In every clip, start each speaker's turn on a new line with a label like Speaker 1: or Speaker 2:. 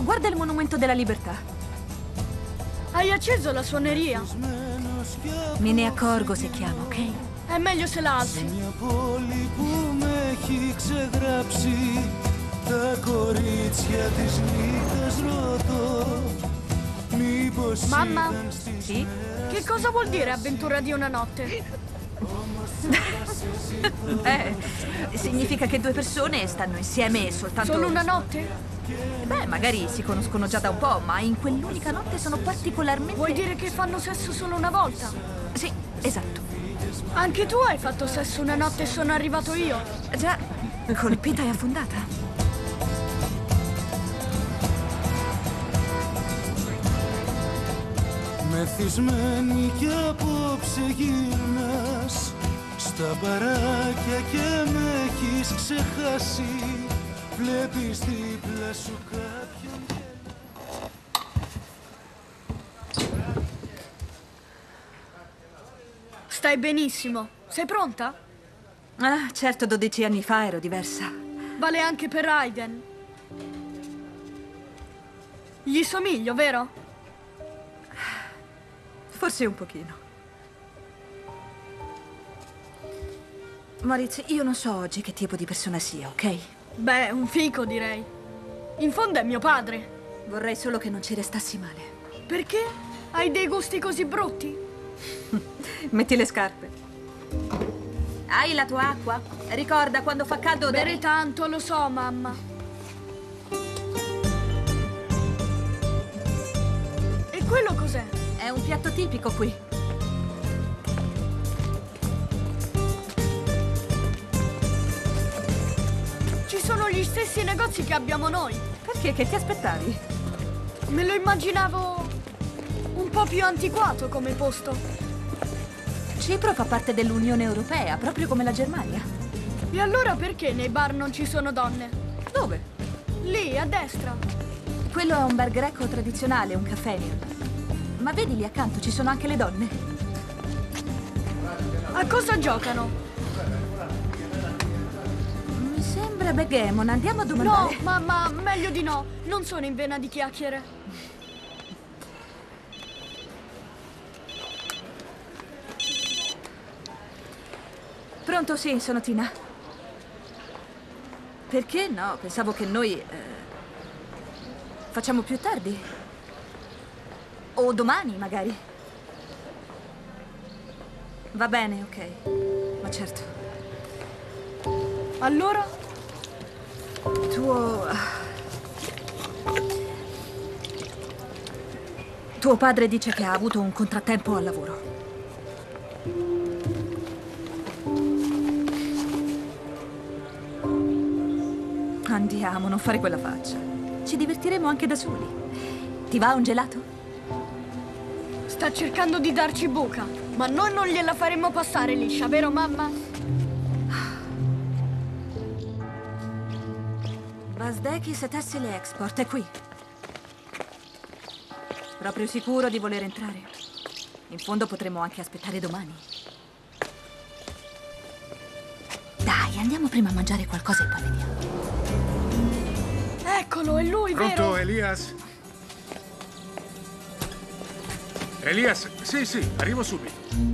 Speaker 1: guarda il monumento della libertà.
Speaker 2: Hai acceso la suoneria?
Speaker 1: Me ne accorgo se chiamo, ok?
Speaker 2: È meglio se la alzi. Mamma?
Speaker 1: Sì?
Speaker 2: Che cosa vuol dire avventura di una notte?
Speaker 1: Significa che due persone stanno insieme soltanto...
Speaker 2: Solo una notte?
Speaker 1: Beh, magari si conoscono già da un po', ma in quell'unica notte sono particolarmente...
Speaker 2: Vuoi dire che fanno sesso solo una volta?
Speaker 1: Sì, esatto.
Speaker 2: Anche tu hai fatto sesso una notte e sono arrivato io?
Speaker 1: Già, colpita e affondata.
Speaker 3: Μεθυσμένη κι απόψε γυρνάς στα μπαράκια και με έχεις ξεχάσει. Βλέπεις δίπλα σου κάποιον.
Speaker 2: Stai benissimo. Sei pronta?
Speaker 1: Ah, certo, 12 anni fa ero diversa.
Speaker 2: Vale anche per Raiden. Gli somiglio, vero?
Speaker 1: Forse un pochino. Moritz, io non so oggi che tipo di persona sia, ok?
Speaker 2: Beh, un fico, direi. In fondo è mio padre.
Speaker 1: Vorrei solo che non ci restassi male.
Speaker 2: Perché? Hai dei gusti così brutti?
Speaker 1: Metti le scarpe. Hai la tua acqua? Ricorda, quando fa caldo...
Speaker 2: Bere tanto, lo so, mamma. E quello cos'è?
Speaker 1: È un piatto tipico qui.
Speaker 2: Ci sono gli stessi negozi che abbiamo noi.
Speaker 1: Perché? Che ti aspettavi?
Speaker 2: Me lo immaginavo un po' più antiquato come posto.
Speaker 1: Cipro fa parte dell'Unione Europea, proprio come la Germania.
Speaker 2: E allora perché nei bar non ci sono donne?
Speaker 1: Dove?
Speaker 2: Lì, a destra.
Speaker 1: Quello è un bar greco tradizionale, un caffè. Ma vedi lì accanto, ci sono anche le donne.
Speaker 2: A cosa giocano?
Speaker 1: Mi sembra backgammon, andiamo a domandare.
Speaker 2: No, mamma, meglio di no. Non sono in vena di chiacchiere.
Speaker 1: Pronto? Sì, sono Tina. Perché? No, pensavo che noi... facciamo più tardi. O domani, magari. Va bene, ok. Ma certo.
Speaker 2: Allora?
Speaker 1: Tuo padre dice che ha avuto un contrattempo al lavoro. Andiamo, non fare quella faccia. Ci divertiremo anche da soli. Ti va un gelato?
Speaker 2: Sta cercando di darci buca, ma noi non gliela faremo passare liscia, vero mamma?
Speaker 1: Vazdekis Tessile Export è qui. Proprio sicuro di voler entrare? In fondo potremmo anche aspettare domani. Dai, andiamo prima a mangiare qualcosa e poi vediamo.
Speaker 2: Eccolo, è lui,
Speaker 4: Pronto,
Speaker 2: vero?
Speaker 4: Elias? Elias, sì, arrivo subito.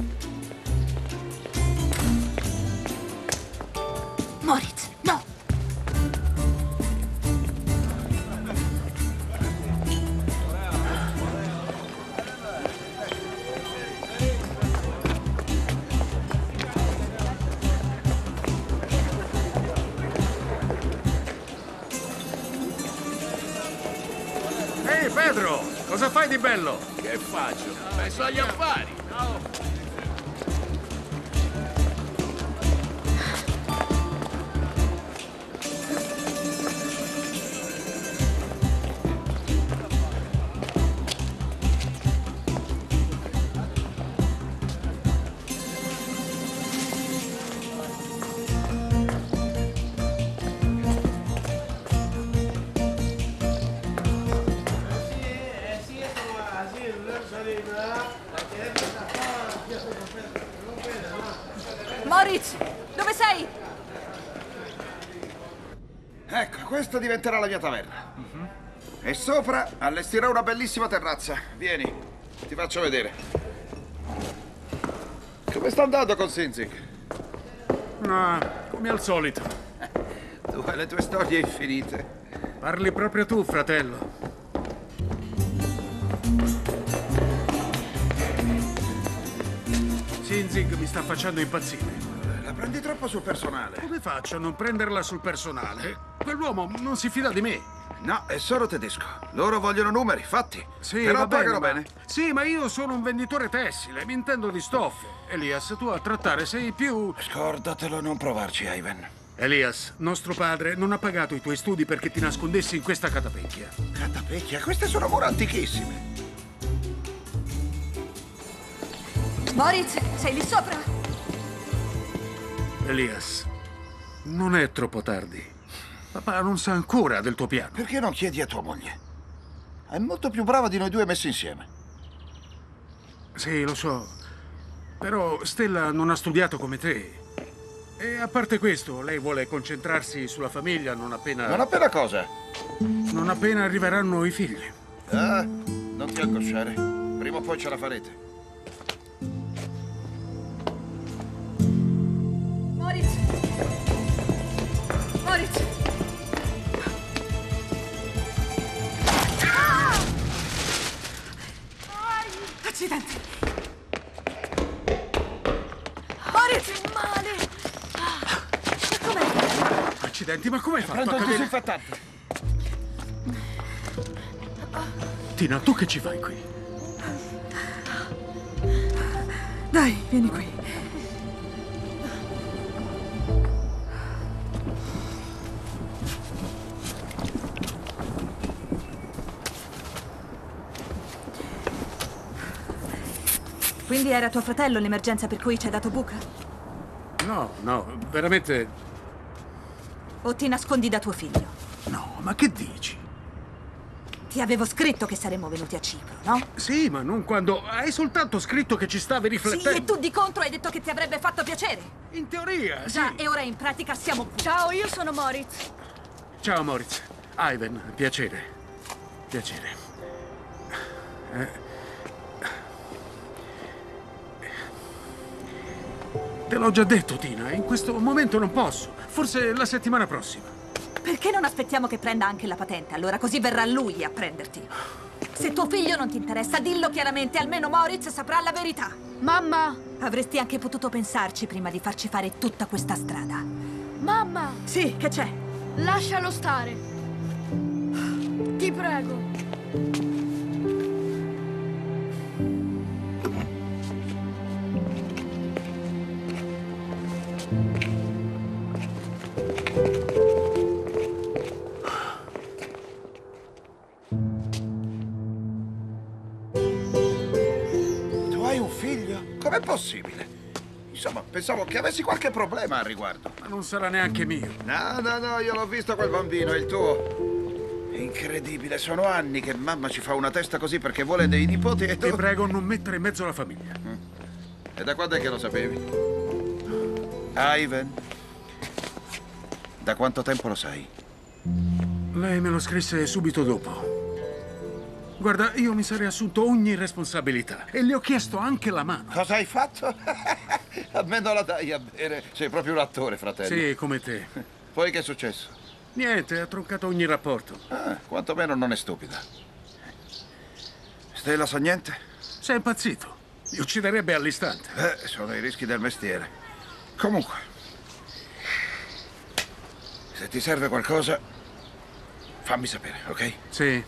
Speaker 1: Moritz, no!
Speaker 4: Ehi, Pedro, cosa fai di bello?
Speaker 5: Che faccio? Penso agli affari.
Speaker 1: Moritz, dove sei?
Speaker 5: Ecco, questa diventerà la mia taverna.
Speaker 6: E sopra allestirò una bellissima terrazza. Vieni, ti faccio vedere. Come sta andando con Sinzig?
Speaker 4: No, come al solito.
Speaker 6: Tu hai le tue storie infinite.
Speaker 4: Parli proprio tu, fratello. Sinzig mi sta facendo impazzire.
Speaker 6: La prendi troppo sul personale.
Speaker 4: Come faccio a non prenderla sul personale? Quell'uomo non si fida di me.
Speaker 6: No, è solo tedesco. Loro vogliono numeri, fatti.
Speaker 4: Sì,
Speaker 6: però
Speaker 4: va
Speaker 6: pagano
Speaker 4: bene,
Speaker 6: bene.
Speaker 4: Sì, ma io sono un venditore tessile, mi intendo di stoffe. Elias, tu a trattare sei più...
Speaker 6: Scordatelo, non provarci, Ivan.
Speaker 4: Elias, nostro padre non ha pagato i tuoi studi perché ti nascondessi in questa catapecchia.
Speaker 6: Catapecchia? Queste sono mura antichissime.
Speaker 1: Moritz, sei lì sopra?
Speaker 4: Elias, non è troppo tardi. Papà non sa ancora del tuo piano.
Speaker 6: Perché non chiedi a tua moglie? È molto più brava di noi due messi insieme.
Speaker 4: Sì, lo so. Però Stella non ha studiato come te. E a parte questo, lei vuole concentrarsi sulla famiglia non appena...
Speaker 6: Non appena cosa?
Speaker 4: Non appena arriveranno i figli.
Speaker 6: Ah, non ti angosciare. Prima o poi ce la farete.
Speaker 1: Moritz! Moritz! Accidenti!
Speaker 2: Moritz, male!
Speaker 1: Ma com'è?
Speaker 4: Accidenti, ma come hai fatto
Speaker 6: Prendo
Speaker 4: a
Speaker 6: il
Speaker 4: cadere?
Speaker 6: disinfettante.
Speaker 4: Tina, tu che ci fai qui?
Speaker 1: Dai, vieni qui. Quindi era tuo fratello l'emergenza per cui ci hai dato buca?
Speaker 4: No, no, veramente...
Speaker 1: O ti nascondi da tuo figlio?
Speaker 4: No, ma che dici?
Speaker 1: Ti avevo scritto che saremmo venuti a Cipro, no?
Speaker 4: Sì, ma non quando... Hai soltanto scritto che ci stavi riflettendo.
Speaker 1: Sì, e tu di contro hai detto che ti avrebbe fatto piacere.
Speaker 4: In teoria,
Speaker 1: Già,
Speaker 4: sì.
Speaker 1: e ora in pratica siamo qui.
Speaker 2: Ciao, io sono Moritz.
Speaker 4: Ciao, Moritz. Ivan, piacere. Piacere. Te l'ho già detto, Tina. In questo momento non posso. Forse la settimana prossima.
Speaker 1: Perché non aspettiamo che prenda anche la patente? Allora così verrà lui a prenderti. Se tuo figlio non ti interessa, dillo chiaramente. Almeno Moritz saprà la verità.
Speaker 2: Mamma!
Speaker 1: Avresti anche potuto pensarci prima di farci fare tutta questa strada.
Speaker 2: Mamma!
Speaker 1: Sì, che c'è?
Speaker 2: Lascialo stare. Ti prego.
Speaker 6: Tu hai un figlio? Com'è possibile? Insomma, pensavo che avessi qualche problema al riguardo.
Speaker 4: Ma non sarà neanche mio.
Speaker 6: No, io l'ho visto quel bambino, è il tuo. È incredibile, sono anni che mamma ci fa una testa così perché vuole dei nipoti e tu...
Speaker 4: Ti prego, non mettere in mezzo la famiglia.
Speaker 6: E da quando è che lo sapevi? Ivan? Da quanto tempo lo sai?
Speaker 4: Lei me lo scrisse subito dopo. Guarda, io mi sarei assunto ogni responsabilità e le ho chiesto anche la mano.
Speaker 6: Cosa hai fatto? A me non la dai a bere. Sei proprio un attore, fratello.
Speaker 4: Sì, come te.
Speaker 6: Poi che è successo?
Speaker 4: Niente, ha troncato ogni rapporto.
Speaker 6: Ah, quantomeno non è stupida. Stella sa niente?
Speaker 4: Sei impazzito. Mi ucciderebbe all'istante.
Speaker 6: Sono i rischi del mestiere. Comunque, se ti serve qualcosa, fammi sapere, ok?
Speaker 4: Sì.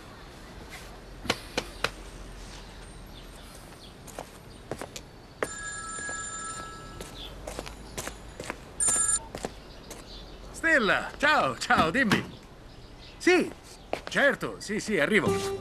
Speaker 4: Stella, ciao, dimmi. Sì, certo, sì, arrivo.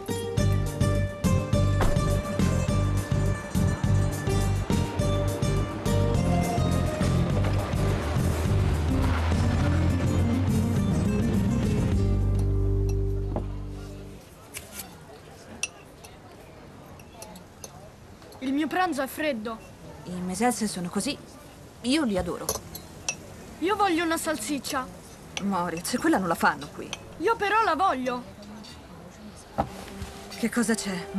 Speaker 2: Il mio pranzo è freddo.
Speaker 1: I Mesels sono così. Io li adoro.
Speaker 2: Io voglio una salsiccia.
Speaker 1: Moritz, quella non la fanno qui.
Speaker 2: Io però la voglio.
Speaker 1: Che cosa c'è?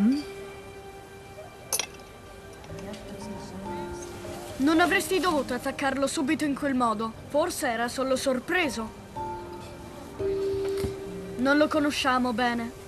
Speaker 2: Non avresti dovuto attaccarlo subito in quel modo. Forse era solo sorpreso. Non lo conosciamo bene.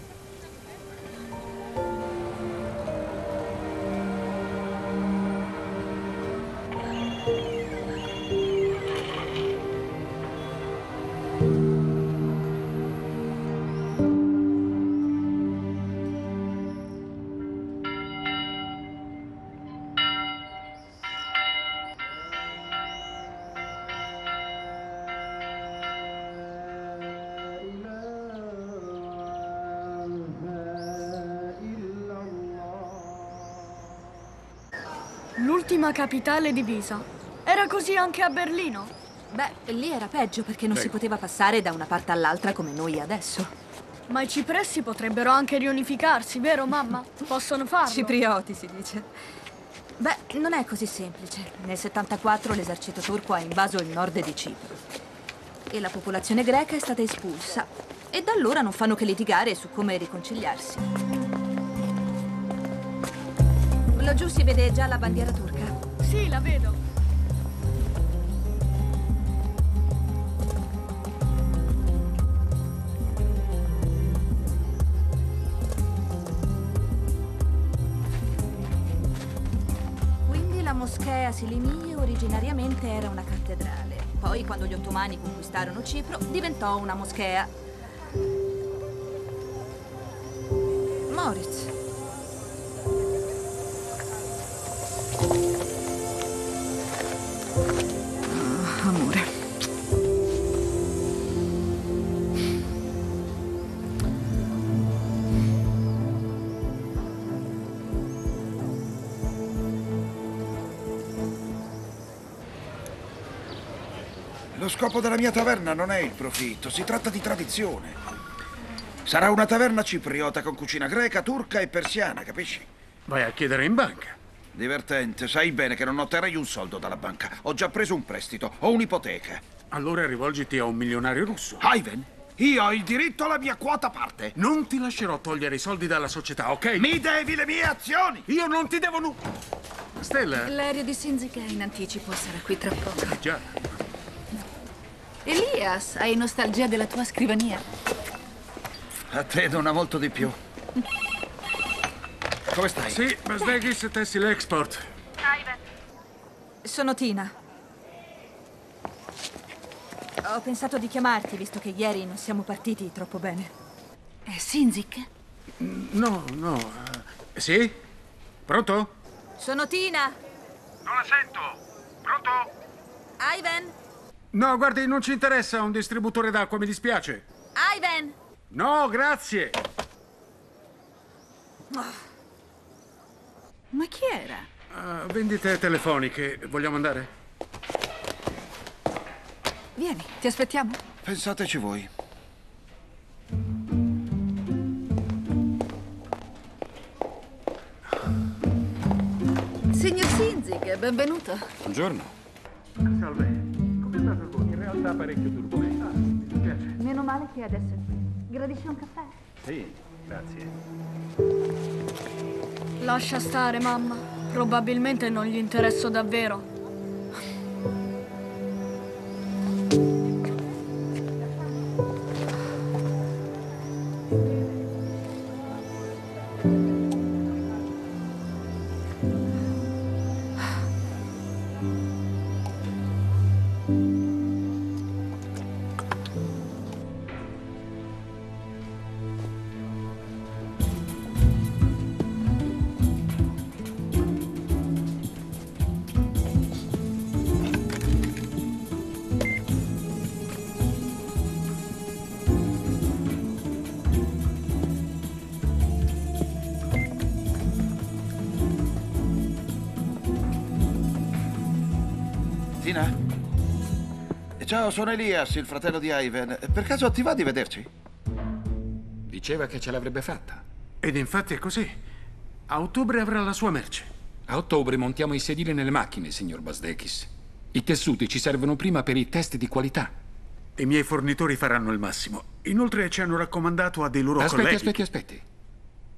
Speaker 2: L'ultima capitale divisa. Era così anche a Berlino?
Speaker 1: Beh, lì era peggio perché non si poteva passare da una parte all'altra come noi adesso.
Speaker 2: Ma i cipressi potrebbero anche riunificarsi, vero mamma? Possono farlo.
Speaker 1: Ciprioti si dice. Beh, non è così semplice. Nel 74 l'esercito turco ha invaso il nord di Cipro. E la popolazione greca è stata espulsa. E da allora non fanno che litigare su come riconciliarsi. Laggiù si vede già la bandiera turca.
Speaker 2: Sì, la vedo.
Speaker 1: Quindi la moschea Selimiye originariamente era una cattedrale. Poi, quando gli ottomani conquistarono Cipro, diventò una moschea. Moritz. Amore.
Speaker 6: Lo scopo della mia taverna non è il profitto, si tratta di tradizione. Sarà una taverna cipriota con cucina greca, turca e persiana, capisci?
Speaker 4: Vai a chiedere in banca.
Speaker 6: Divertente, sai bene che non otterrei un soldo dalla banca. Ho già preso un prestito, ho un'ipoteca.
Speaker 4: Allora rivolgiti a un milionario russo.
Speaker 6: Ivan, io ho il diritto alla mia quota parte.
Speaker 4: Non ti lascerò togliere i soldi dalla società, ok?
Speaker 6: Mi devi le mie azioni!
Speaker 4: Io non ti devo Stella?
Speaker 1: L'aereo di Sinzik è in anticipo, sarà qui tra poco.
Speaker 4: Già.
Speaker 1: Elias, hai nostalgia della tua scrivania?
Speaker 6: A te dona molto di più. Come stai?
Speaker 4: Sì, Basdekis Tessile Export.
Speaker 1: Sono Tina. Ho pensato di chiamarti, visto che ieri non siamo partiti troppo bene.
Speaker 7: È Sinzik?
Speaker 4: No. Sì? Pronto?
Speaker 1: Sono Tina.
Speaker 4: Non la sento. Pronto?
Speaker 1: Ivan?
Speaker 4: No, guardi, non ci interessa un distributore d'acqua, mi dispiace.
Speaker 1: Ivan?
Speaker 4: No, grazie.
Speaker 7: Ma chi era?
Speaker 4: Vendite telefoniche. Vogliamo andare?
Speaker 7: Vieni, ti aspettiamo.
Speaker 6: Pensateci voi.
Speaker 7: Signor Sinzik, benvenuto.
Speaker 8: Buongiorno.
Speaker 4: Salve. Come è andato il volo? In realtà parecchio turbolento. Mi dispiace.
Speaker 1: Meno male che adesso è qui. Gradisce un caffè?
Speaker 8: Sì, grazie.
Speaker 2: Lascia stare, mamma. Probabilmente non gli interesso davvero.
Speaker 6: Tina? Ciao, sono Elias, il fratello di Ivan. Per caso ti va di vederci?
Speaker 8: Diceva che ce l'avrebbe fatta.
Speaker 4: Ed infatti è così. A ottobre avrà la sua merce.
Speaker 8: A ottobre montiamo i sedili nelle macchine, signor Basdekis. I tessuti ci servono prima per i test di qualità.
Speaker 4: I miei fornitori faranno il massimo. Inoltre ci hanno raccomandato a dei loro colleghi.
Speaker 8: Aspetti.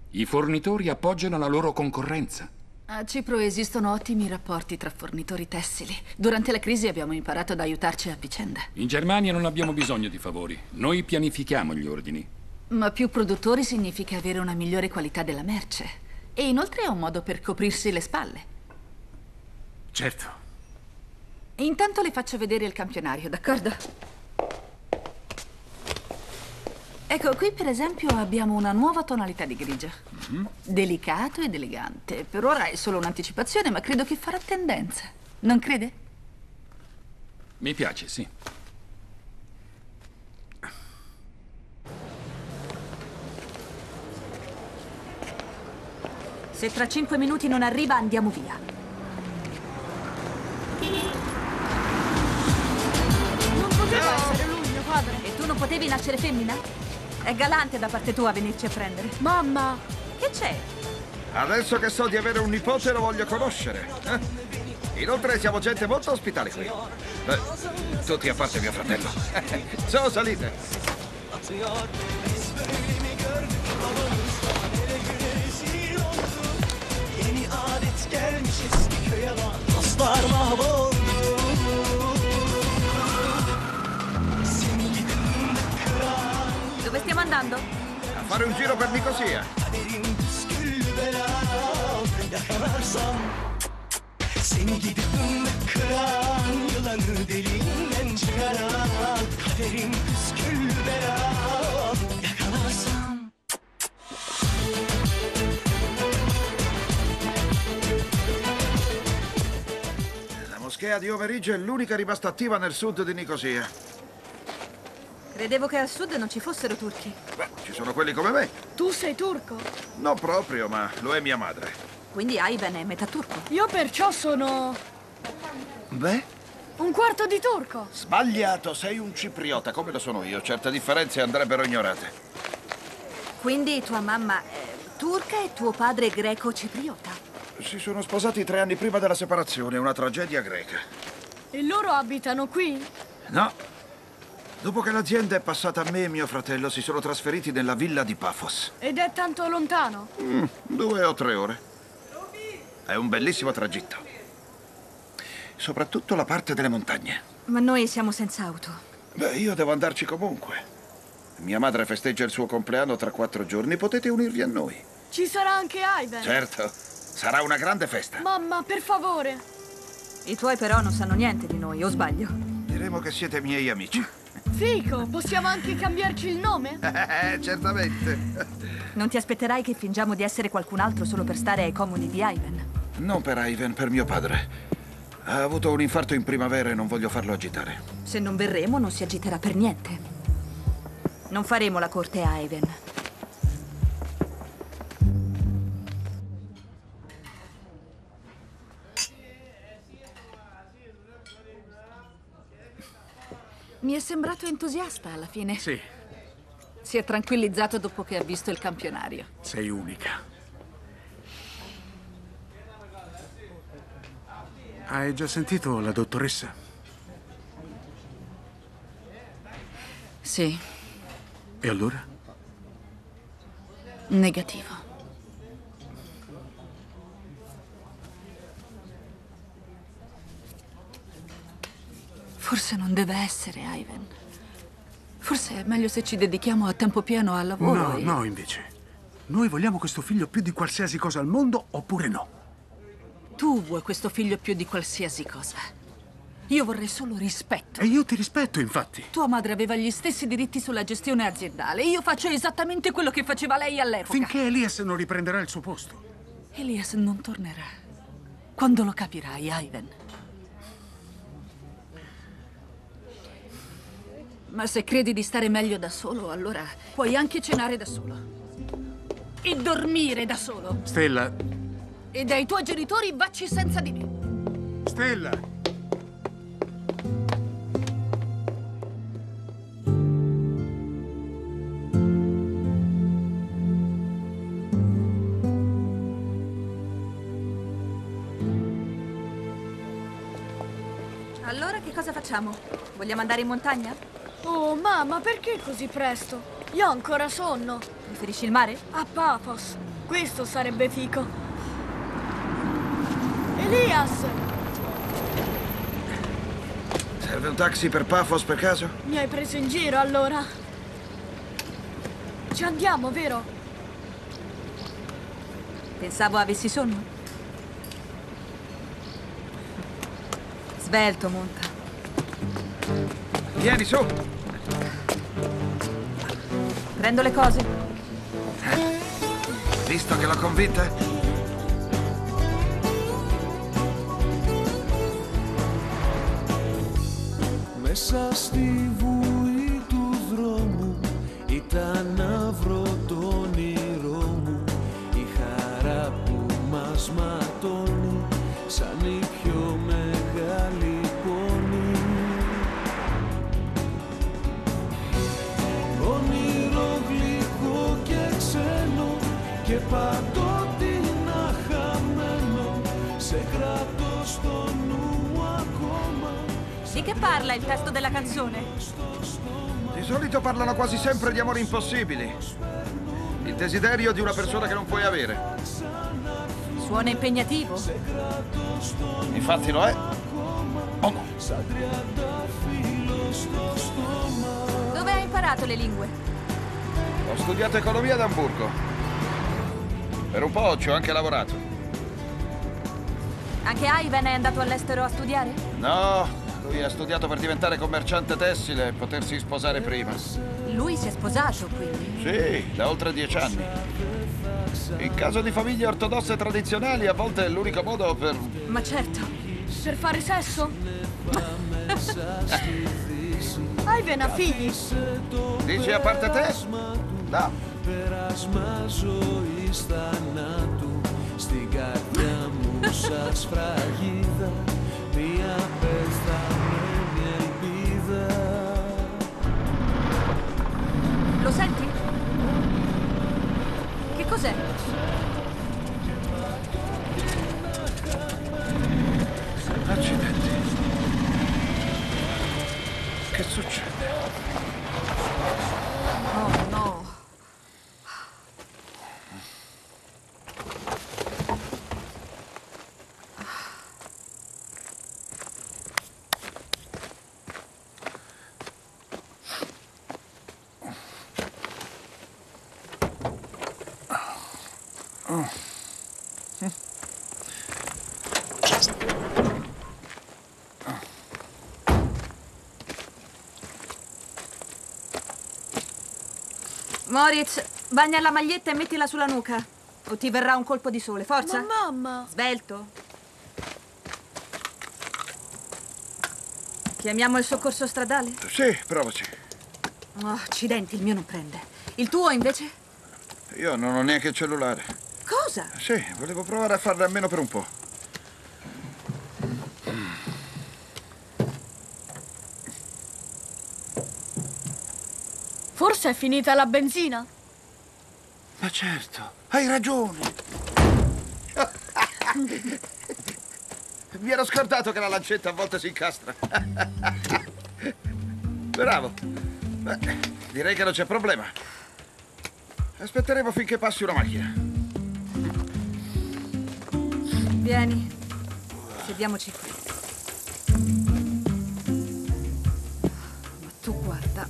Speaker 8: I fornitori appoggiano la loro concorrenza.
Speaker 7: A Cipro esistono ottimi rapporti tra fornitori tessili. Durante la crisi abbiamo imparato ad aiutarci a vicenda.
Speaker 8: In Germania non abbiamo bisogno di favori. Noi pianifichiamo gli ordini.
Speaker 7: Ma più produttori significa avere una migliore qualità della merce. E inoltre è un modo per coprirsi le spalle.
Speaker 4: Certo.
Speaker 7: Intanto le faccio vedere il campionario, d'accordo? Ecco, qui per esempio abbiamo una nuova tonalità di grigio. Delicato ed elegante. Per ora è solo un'anticipazione, ma credo che farà tendenza. Non crede?
Speaker 8: Mi piace, sì.
Speaker 1: Se tra 5 minuti non arriva, andiamo via.
Speaker 2: Non poteva essere lui, mio padre.
Speaker 1: E tu non potevi nascere femmina? È galante da parte tua venirci a prendere.
Speaker 2: Mamma!
Speaker 1: Che c'è?
Speaker 6: Adesso che so di avere un nipote lo voglio conoscere. Inoltre siamo gente molto ospitale qui. Tutti a parte mio fratello. Ciao, salite.
Speaker 1: Dove stiamo andando?
Speaker 6: A fare un giro per Nicosia.
Speaker 3: Seni gidip kıran, yılanı deliğinden çıkaran, kaderim püskül belam, yakalarsam.
Speaker 6: La moschea di Omerigio è l'unica rimasta attiva nel sud di Nicosia.
Speaker 1: Credevo che al sud non ci fossero turchi.
Speaker 6: Beh, ci sono quelli come me.
Speaker 2: Tu sei turco?
Speaker 6: Non proprio, ma lo è mia madre.
Speaker 1: Quindi Ivan è metà turco.
Speaker 2: Io perciò sono
Speaker 6: Beh?
Speaker 2: un quarto di turco.
Speaker 6: Sbagliato, sei un cipriota, come lo sono io. Certe differenze andrebbero ignorate.
Speaker 1: Quindi tua mamma è turca e tuo padre è greco-cipriota.
Speaker 6: Si sono sposati 3 anni prima della separazione, una tragedia greca.
Speaker 2: E loro abitano qui?
Speaker 6: No. Dopo che l'azienda è passata a me e mio fratello, si sono trasferiti nella villa di Paphos.
Speaker 2: Ed è tanto lontano?
Speaker 6: 2 o 3 ore. È un bellissimo tragitto. Soprattutto la parte delle montagne.
Speaker 1: Ma noi siamo senza auto.
Speaker 6: Beh, io devo andarci comunque. Mia madre festeggia il suo compleanno tra 4 giorni. Potete unirvi a noi.
Speaker 2: Ci sarà anche Ivan?
Speaker 6: Certo. Sarà una grande festa.
Speaker 2: Mamma, per favore.
Speaker 1: I tuoi però non sanno niente di noi, o sbaglio?
Speaker 6: Diremo che siete miei amici.
Speaker 2: Fico, possiamo anche cambiarci il nome?
Speaker 6: Certamente.
Speaker 1: Non ti aspetterai che fingiamo di essere qualcun altro solo per stare ai comodi di Ivan?
Speaker 6: Non per Ivan, per mio padre. Ha avuto un infarto in primavera e non voglio farlo agitare.
Speaker 1: Se non verremo, non si agiterà per niente. Non faremo la corte a Ivan.
Speaker 7: Mi è sembrato entusiasta alla fine.
Speaker 4: Sì,
Speaker 7: Si è tranquillizzato dopo che ha visto il campionario.
Speaker 4: sei unica. Hai già sentito la dottoressa?
Speaker 7: Sì,
Speaker 4: E allora?
Speaker 7: negativo. Forse non deve essere, Ivan. Forse è meglio se ci dedichiamo a tempo pieno al lavoro.
Speaker 4: No, no, invece. Noi vogliamo questo figlio più di qualsiasi cosa al mondo, oppure no?
Speaker 7: Tu vuoi questo figlio più di qualsiasi cosa. Io vorrei solo rispetto.
Speaker 4: E io ti rispetto, infatti.
Speaker 7: Tua madre aveva gli stessi diritti sulla gestione aziendale. Io faccio esattamente quello che faceva lei all'epoca.
Speaker 4: Finché Elias non riprenderà il suo posto.
Speaker 7: Elias non tornerà. Quando lo capirai, Ivan. Ma se credi di stare meglio da solo, allora puoi anche cenare da solo. E dormire da solo.
Speaker 4: Stella,
Speaker 7: E dai tuoi genitori vacci senza di me.
Speaker 4: Stella!
Speaker 1: Allora che cosa facciamo? Vogliamo andare in montagna?
Speaker 2: Oh, mamma, perché così presto? Io ho ancora sonno.
Speaker 1: Preferisci il mare?
Speaker 2: A Paphos. Questo sarebbe fico. Elias!
Speaker 6: Serve un taxi per Paphos per caso?
Speaker 2: Mi hai preso in giro allora? Ci andiamo, vero?
Speaker 1: Pensavo avessi sonno. Svelto, monta.
Speaker 6: Vieni su!
Speaker 1: Prendo le cose.
Speaker 6: Visto che l'ho convinta?
Speaker 3: Μέσα στη βουή του δρόμου ήταν να βρω το όνειρό μου. Η χαρά που μας ματώνει σαν η πιο μεγάλη πόνη. Όνειρο γλυκό και ξένο και παντότινα χαμένο. Σε κρατώ στο νου ακόμα.
Speaker 1: Di che parla il testo della canzone?
Speaker 6: Di solito parlano quasi sempre di amori impossibili. Il desiderio di una persona che non puoi avere.
Speaker 1: Suona impegnativo.
Speaker 6: Infatti lo è. Oh no.
Speaker 1: Dove hai imparato le lingue?
Speaker 6: Ho studiato economia ad Amburgo. Per un po' ci ho anche lavorato.
Speaker 1: Anche Ivan è andato all'estero a studiare?
Speaker 6: No, lui ha studiato per diventare commerciante tessile e potersi sposare prima.
Speaker 1: Lui si è sposato, quindi.
Speaker 6: Sì, da oltre 10 anni. In caso di famiglie ortodosse tradizionali, a volte è l'unico modo per...
Speaker 1: Ma certo.
Speaker 2: Per fare sesso? Ivan ha figli?
Speaker 6: Dici a parte te? No.
Speaker 3: Πέρασμα ζωής θανάτου στην καρδιά μου σαν σφραγίδα μια πεθαμένη ελπίδα.
Speaker 1: Lo senti? Che cos'è?
Speaker 6: Accidenti. Che succede?
Speaker 1: Oh no. Moritz, bagna la maglietta e mettila sulla nuca. O ti verrà un colpo di sole. Forza.
Speaker 2: Ma mamma!
Speaker 1: Svelto. Chiamiamo il soccorso stradale?
Speaker 6: Sì, provaci.
Speaker 1: Oh, accidenti, il mio non prende. Il tuo invece?
Speaker 6: Io non ho neanche il cellulare.
Speaker 1: Cosa?
Speaker 6: Sì, volevo provare a farle almeno per un po'.
Speaker 2: Forse è finita la benzina?
Speaker 6: Ma certo, hai ragione. Mi ero scordato che la lancetta a volte si incastra. Bravo. Beh, direi che non c'è problema. Aspetteremo finché passi una macchina.
Speaker 1: Vieni. Sediamoci qui. Ma tu guarda.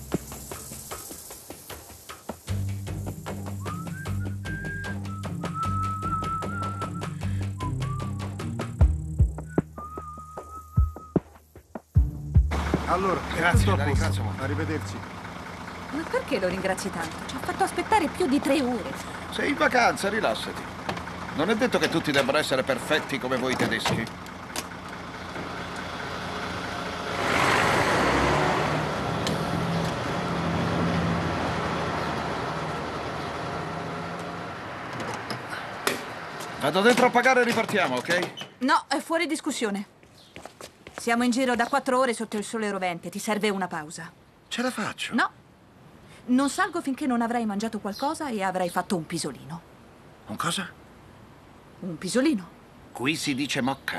Speaker 4: Allora,
Speaker 6: Grazie,
Speaker 4: tutto a
Speaker 6: la
Speaker 4: posto.
Speaker 6: ringrazio molto.
Speaker 4: Arrivederci.
Speaker 1: Ma perché lo ringrazi tanto? Ci ha fatto aspettare più di 3 ore.
Speaker 6: Sei in vacanza, rilassati. Non è detto che tutti debbano essere perfetti come voi tedeschi. Vado dentro a pagare e ripartiamo, ok?
Speaker 1: No, è fuori discussione. Siamo in giro da 4 ore sotto il sole rovente. Ti serve una pausa.
Speaker 6: Ce la faccio.
Speaker 1: No. Non salgo finché non avrai mangiato qualcosa e avrai fatto un pisolino.
Speaker 6: Un cosa?
Speaker 1: Un pisolino.
Speaker 6: Qui si dice mocca.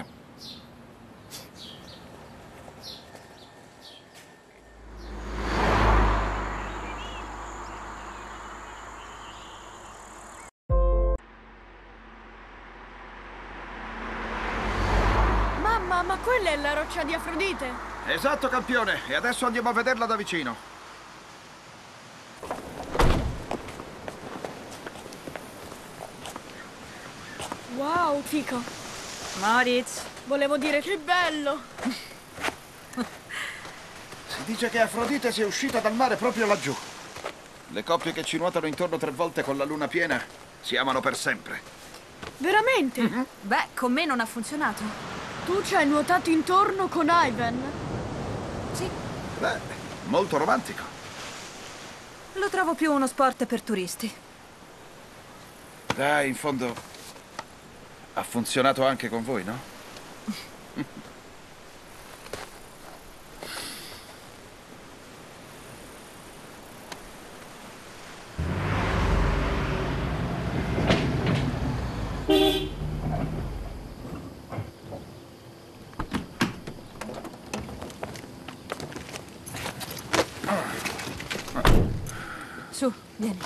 Speaker 2: ma quella è la roccia di Afrodite.
Speaker 6: Esatto, campione. E adesso andiamo a vederla da vicino.
Speaker 2: Wow, fico.
Speaker 1: Moritz,
Speaker 2: Volevo dire che bello.
Speaker 6: Si dice che Afrodite sia uscita dal mare proprio laggiù. Le coppie che ci nuotano intorno 3 volte con la luna piena si amano per sempre.
Speaker 2: Veramente?
Speaker 1: beh, con me non ha funzionato.
Speaker 2: Tu ci hai nuotato intorno con Ivan?
Speaker 1: Sì,
Speaker 6: Beh, molto romantico.
Speaker 1: lo trovo più uno sport per turisti.
Speaker 6: Dai, in fondo ha funzionato anche con voi, no?
Speaker 1: Su, vieni.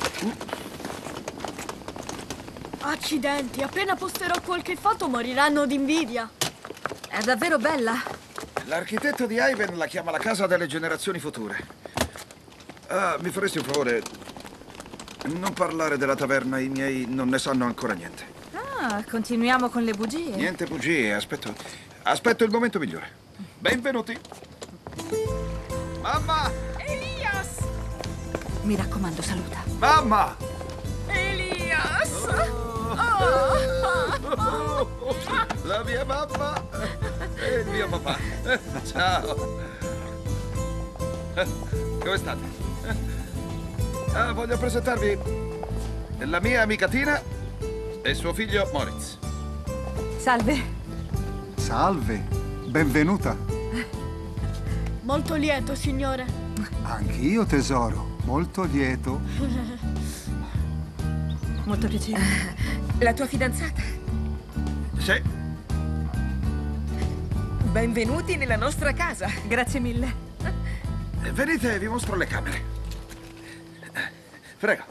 Speaker 2: Accidenti, appena posterò qualche foto moriranno d'invidia.
Speaker 1: È davvero bella.
Speaker 6: L'architetto di Ivan la chiama la casa delle generazioni future. Ah, mi faresti un favore? Non parlare della taverna, i miei non ne sanno ancora niente.
Speaker 1: Ah, continuiamo con le bugie.
Speaker 6: Niente bugie, aspetto il momento migliore. Benvenuti. Mamma!
Speaker 2: Elias!
Speaker 1: Mi raccomando, saluta.
Speaker 6: Mamma!
Speaker 2: Elias!
Speaker 6: La mia mamma e il mio papà. Ciao. Come state? Ah, voglio presentarvi la mia amica Tina e suo figlio Moritz.
Speaker 1: Salve.
Speaker 9: Salve, benvenuta.
Speaker 2: Molto lieto, signore.
Speaker 9: Anch'io, tesoro, molto lieto.
Speaker 1: Molto piacere.
Speaker 10: La tua fidanzata?
Speaker 6: Sì.
Speaker 10: Benvenuti nella nostra casa.
Speaker 1: Grazie mille.
Speaker 6: Venite, vi mostro le camere. Prego.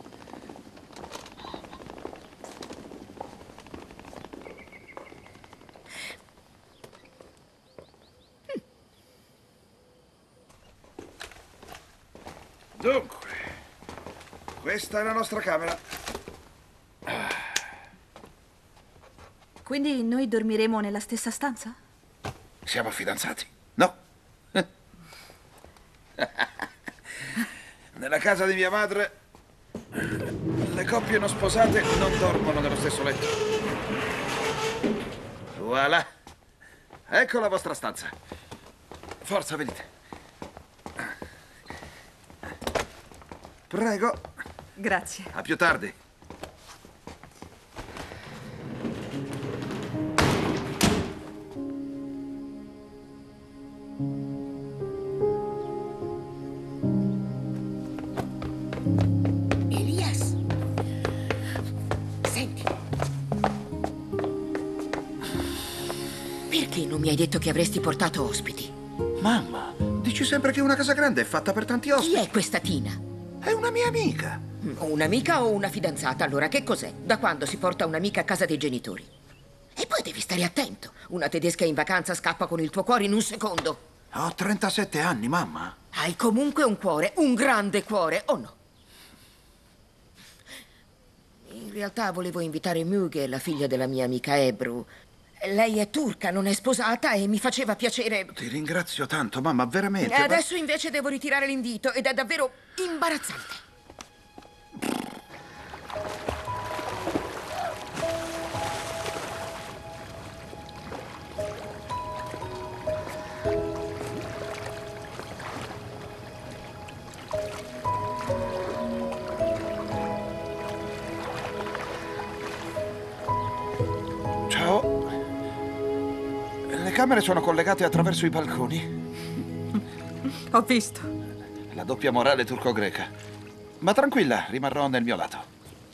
Speaker 6: Dunque, questa è la nostra camera.
Speaker 1: Quindi noi dormiremo nella stessa stanza?
Speaker 6: Siamo fidanzati? No. Nella casa di mia madre, le coppie non sposate non dormono nello stesso letto. Voilà. Ecco la vostra stanza. Forza, venite. Prego.
Speaker 1: Grazie.
Speaker 6: A più tardi.
Speaker 10: Elias. Senti. Perché non mi hai detto che avresti portato ospiti?
Speaker 6: Mamma, dici sempre che una casa grande è fatta per tanti
Speaker 10: Chi
Speaker 6: ospiti.
Speaker 10: è questa Tina?
Speaker 6: È una mia amica.
Speaker 10: Un'amica o una fidanzata? Allora, che cos'è? Da quando si porta un'amica a casa dei genitori? E poi devi stare attento. Una tedesca in vacanza scappa con il tuo cuore in un secondo.
Speaker 6: Ho 37 anni, mamma.
Speaker 10: Hai comunque un cuore, un grande cuore, o no? In realtà volevo invitare Müge, la figlia della mia amica Ebru. Lei è turca, non è sposata e mi faceva piacere.
Speaker 6: Ti ringrazio tanto, mamma, veramente.
Speaker 10: E adesso invece devo ritirare l'invito ed è davvero imbarazzante.
Speaker 6: Ciao. Le camere sono collegate attraverso i balconi.
Speaker 1: Ho visto.
Speaker 6: La doppia morale turco-greca. Ma tranquilla, rimarrò nel mio lato.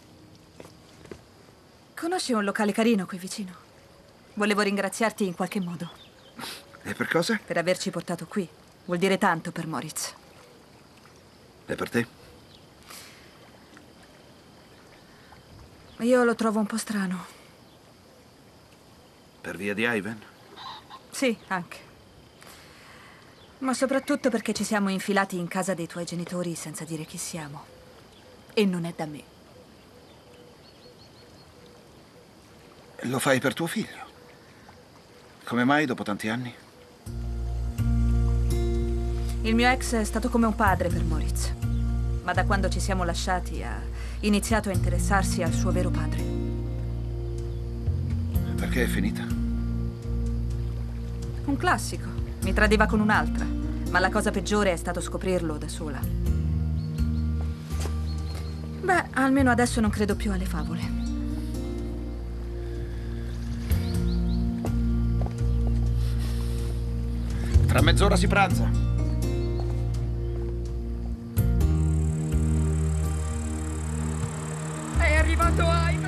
Speaker 1: Conosci un locale carino qui vicino? Volevo ringraziarti in qualche modo.
Speaker 6: E per cosa?
Speaker 1: Per averci portato qui. Vuol dire tanto per Moritz.
Speaker 6: E per te?
Speaker 1: Io lo trovo un po' strano.
Speaker 6: Per via di Ivan?
Speaker 1: Sì. Sì, anche. Ma soprattutto perché ci siamo infilati in casa dei tuoi genitori senza dire chi siamo. E non è da me.
Speaker 6: Lo fai per tuo figlio? Come mai dopo tanti anni?
Speaker 1: Il mio ex è stato come un padre per Moritz. Ma da quando ci siamo lasciati ha iniziato a interessarsi al suo vero padre.
Speaker 6: Perché è finita?
Speaker 1: Un classico. Mi tradiva con un'altra. Ma la cosa peggiore è stato scoprirlo da sola. Beh, almeno adesso non credo più alle favole.
Speaker 6: Tra mezz'ora si pranza.
Speaker 10: È arrivato Ivan.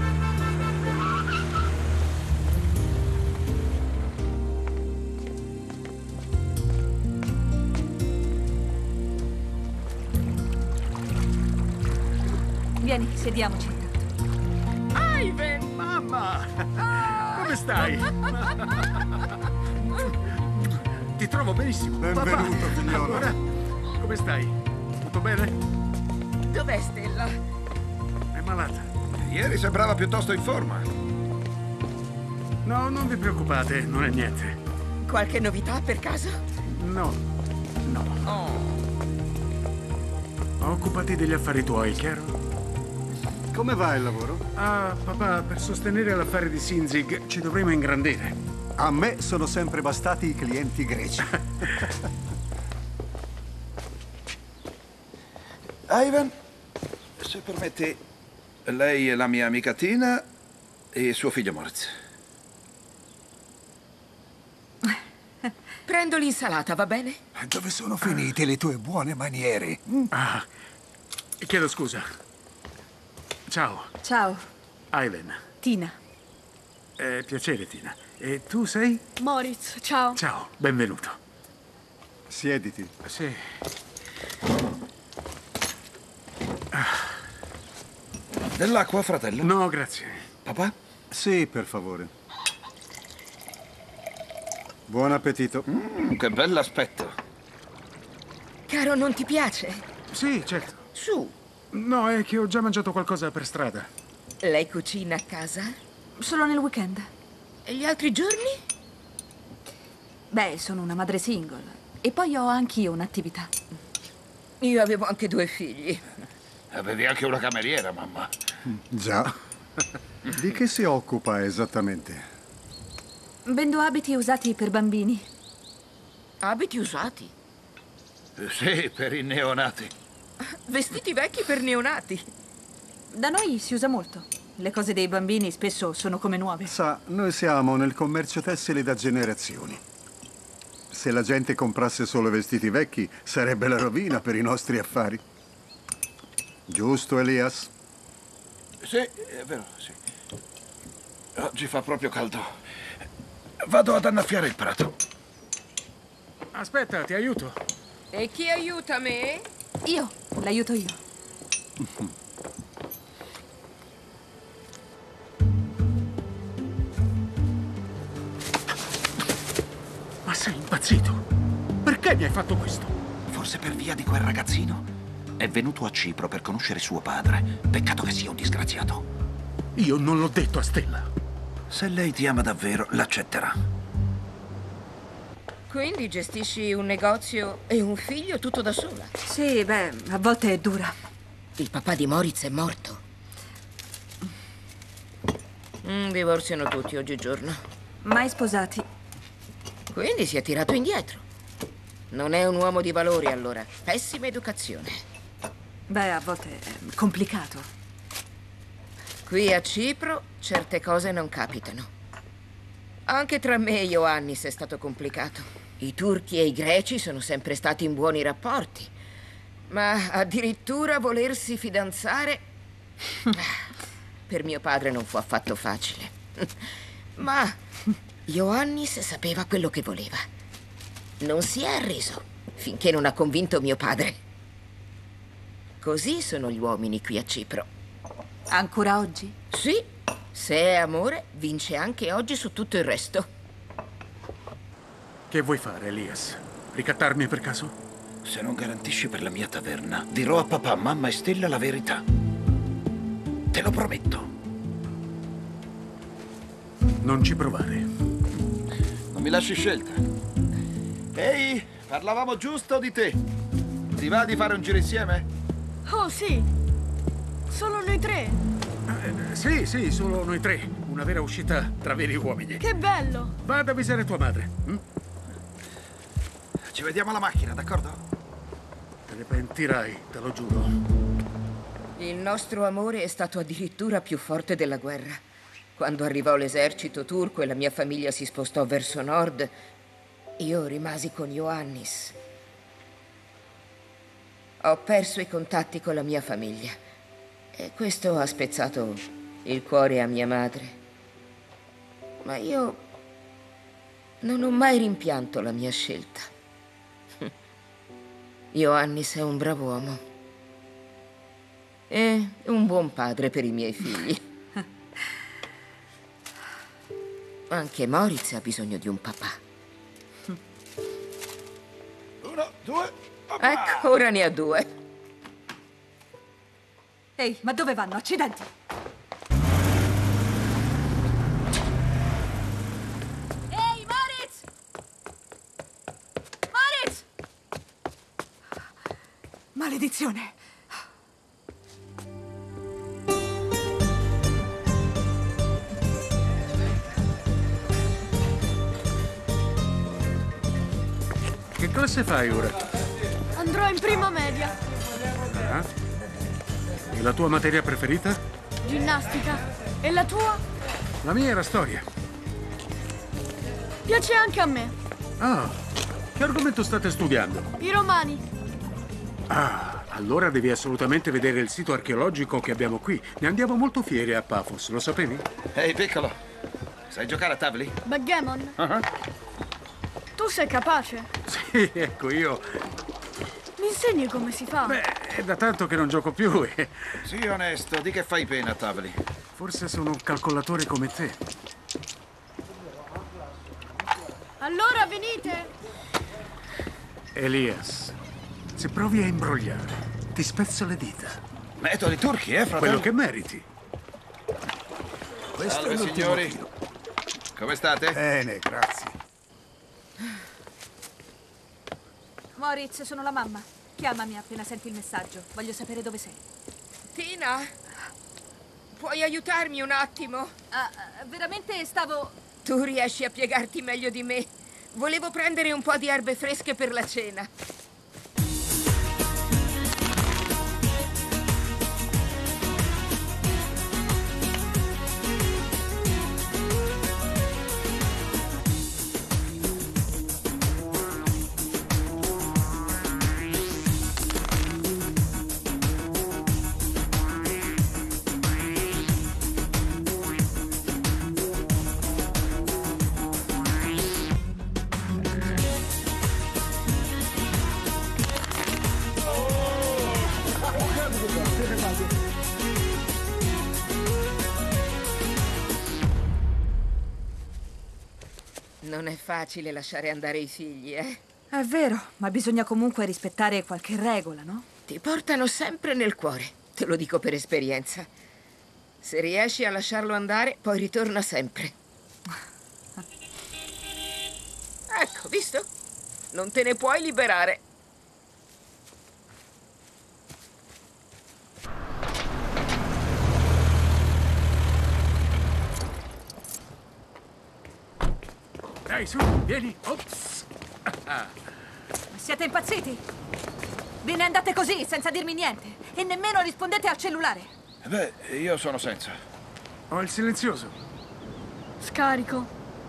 Speaker 1: Vieni, sediamoci intanto.
Speaker 10: Ivan!
Speaker 4: Mamma! Come stai? Ti trovo benissimo.
Speaker 9: Benvenuto,
Speaker 4: Papà.
Speaker 9: figliolo.
Speaker 4: Allora, come stai? Tutto bene?
Speaker 10: Dov'è Stella?
Speaker 4: È malata?
Speaker 6: Ieri sembrava piuttosto in forma.
Speaker 4: No, non vi preoccupate, non è niente.
Speaker 10: Qualche novità per caso?
Speaker 4: No, no. Occupati degli affari tuoi, chiaro?
Speaker 9: Come va il lavoro?
Speaker 4: Ah, papà, per sostenere l'affare di Sinzig ci dovremo ingrandire.
Speaker 9: A me sono sempre bastati i clienti greci.
Speaker 6: Ivan, se permetti, lei è la mia amica Tina e suo figlio Moritz.
Speaker 10: Prendo l'insalata, va bene?
Speaker 11: Dove sono finite le tue buone maniere?
Speaker 4: Ah, chiedo scusa. Ciao,
Speaker 1: Ciao,
Speaker 4: Aileen.
Speaker 1: Tina.
Speaker 4: Piacere, Tina. E tu sei?
Speaker 2: Moritz, ciao.
Speaker 4: Ciao, benvenuto.
Speaker 9: Siediti.
Speaker 4: Sì.
Speaker 6: Dell'acqua, fratello?
Speaker 4: No, grazie.
Speaker 6: Papà?
Speaker 9: Sì, per favore. Buon appetito.
Speaker 6: Che bell'aspetto.
Speaker 10: Caro, non ti piace?
Speaker 4: Sì, certo.
Speaker 10: Su,
Speaker 4: No, è che ho già mangiato qualcosa per strada.
Speaker 10: lei cucina a casa?
Speaker 1: Solo nel weekend.
Speaker 10: E gli altri giorni?
Speaker 1: Beh, sono una madre single. E poi ho anch'io un'attività.
Speaker 10: Io avevo anche 2 figli.
Speaker 6: Avevi anche una cameriera, mamma.
Speaker 9: Già. Di che si occupa esattamente?
Speaker 1: Vendo abiti usati per bambini.
Speaker 10: Abiti usati.
Speaker 6: Sì, per i neonati.
Speaker 10: Vestiti vecchi per neonati.
Speaker 1: Da noi si usa molto. Le cose dei bambini spesso sono come nuove.
Speaker 9: Sa, noi siamo nel commercio tessile da generazioni. Se la gente comprasse solo vestiti vecchi, sarebbe la rovina per i nostri affari. Giusto, Elias?
Speaker 6: Sì, è vero, sì. Oggi fa proprio caldo. Vado ad annaffiare il prato.
Speaker 4: Aspetta, ti aiuto.
Speaker 10: E chi aiuta me?
Speaker 1: Io, l'aiuto io.
Speaker 4: Ma sei impazzito? Perché mi hai fatto questo?
Speaker 11: Forse per via di quel ragazzino. È venuto a Cipro per conoscere suo padre. Peccato che sia un disgraziato.
Speaker 4: Io non l'ho detto a Stella.
Speaker 6: Se lei ti ama davvero, l'accetterà.
Speaker 10: Quindi gestisci un negozio e un figlio tutto da sola?
Speaker 1: Sì, beh, a volte è dura.
Speaker 10: Il papà di Moritz è morto. Divorziano tutti oggigiorno.
Speaker 1: Mai sposati.
Speaker 10: Quindi si è tirato indietro. Non è un uomo di valori, allora. Pessima educazione.
Speaker 1: Beh, a volte è complicato.
Speaker 10: Qui a Cipro certe cose non capitano. Anche tra me e Ioannis è stato complicato. I turchi e i greci sono sempre stati in buoni rapporti. Ma addirittura volersi fidanzare... per mio padre non fu affatto facile. Ma Ioannis sapeva quello che voleva. Non si è arreso finché non ha convinto mio padre. Così sono gli uomini qui a Cipro.
Speaker 1: Ancora oggi?
Speaker 10: Sì, se è amore, vince anche oggi su tutto il resto.
Speaker 4: Che vuoi fare, Elias? Ricattarmi per caso?
Speaker 11: Se non garantisci per la mia taverna, dirò a papà, mamma e Stella la verità. Te lo prometto.
Speaker 4: Non ci provare.
Speaker 6: Non mi lasci scelta. Ehi, parlavamo giusto di te. Ti va di fare un giro insieme?
Speaker 2: Oh, sì. Solo noi tre.
Speaker 4: Sì, solo noi tre. Una vera uscita tra veri uomini.
Speaker 2: Che bello.
Speaker 4: Va ad avvisare tua madre.
Speaker 6: Ci vediamo alla macchina, d'accordo?
Speaker 4: Te ne pentirai, te lo giuro.
Speaker 10: Il nostro amore è stato addirittura più forte della guerra. Quando arrivò l'esercito turco e la mia famiglia si spostò verso nord, io rimasi con Ioannis. Ho perso i contatti con la mia famiglia e questo ha spezzato il cuore a mia madre. Ma io non ho mai rimpianto la mia scelta. Ioannis è un brav'uomo e un buon padre per i miei figli. Anche Moritz ha bisogno di un papà.
Speaker 6: 1, 2, papà!
Speaker 10: Ecco, ora ne ha 2.
Speaker 1: Ehi, ma dove vanno? Accidenti! Ehi, Moritz! Moritz! Maledizione!
Speaker 4: Che classe fai ora?
Speaker 2: Andrò in prima media.
Speaker 4: Ah? E la tua materia preferita?
Speaker 2: Ginnastica. E la tua?
Speaker 4: La mia era storia.
Speaker 2: Piace anche a me.
Speaker 4: Ah, che argomento state studiando?
Speaker 2: I romani.
Speaker 4: Ah, allora devi assolutamente vedere il sito archeologico che abbiamo qui. Ne andiamo molto fieri a Paphos, lo sapevi?
Speaker 6: Ehi, piccolo. Sai giocare a tavoli?
Speaker 2: Backgammon.
Speaker 4: Ah,
Speaker 2: Tu sei capace?
Speaker 4: sì, ecco, io...
Speaker 2: Mi insegni come si fa?
Speaker 4: Beh, è da tanto che non gioco più e...
Speaker 6: Sii onesto, di che fai pena a tavoli.
Speaker 4: Forse sono un calcolatore come te.
Speaker 2: Allora venite.
Speaker 4: Elias, se provi a imbrogliare, ti spezzo le dita.
Speaker 6: Metodi turchi, fratello?
Speaker 4: Quello che meriti.
Speaker 9: Questo
Speaker 6: Salve,
Speaker 9: è l'ultimo
Speaker 6: signori.
Speaker 9: filo.
Speaker 6: Come state?
Speaker 9: Bene, grazie.
Speaker 1: Moritz, sono la mamma. Chiamami appena senti il messaggio. Voglio sapere dove sei.
Speaker 10: Tina, puoi aiutarmi un attimo?
Speaker 1: Veramente stavo...
Speaker 10: Tu riesci a piegarti meglio di me. Volevo prendere un po' di erbe fresche per la cena. Non è facile lasciare andare i figli, eh?
Speaker 1: È vero, ma bisogna comunque rispettare qualche regola, no?
Speaker 10: Ti portano sempre nel cuore, te lo dico per esperienza. Se riesci a lasciarlo andare, poi ritorna sempre. Ecco, visto? Non te ne puoi liberare.
Speaker 4: Dai, su, vieni. Ops.
Speaker 1: Siete impazziti? Ve ne andate così, senza dirmi niente. E nemmeno rispondete al cellulare.
Speaker 6: Beh, io sono senza.
Speaker 4: Ho il silenzioso.
Speaker 2: Scarico.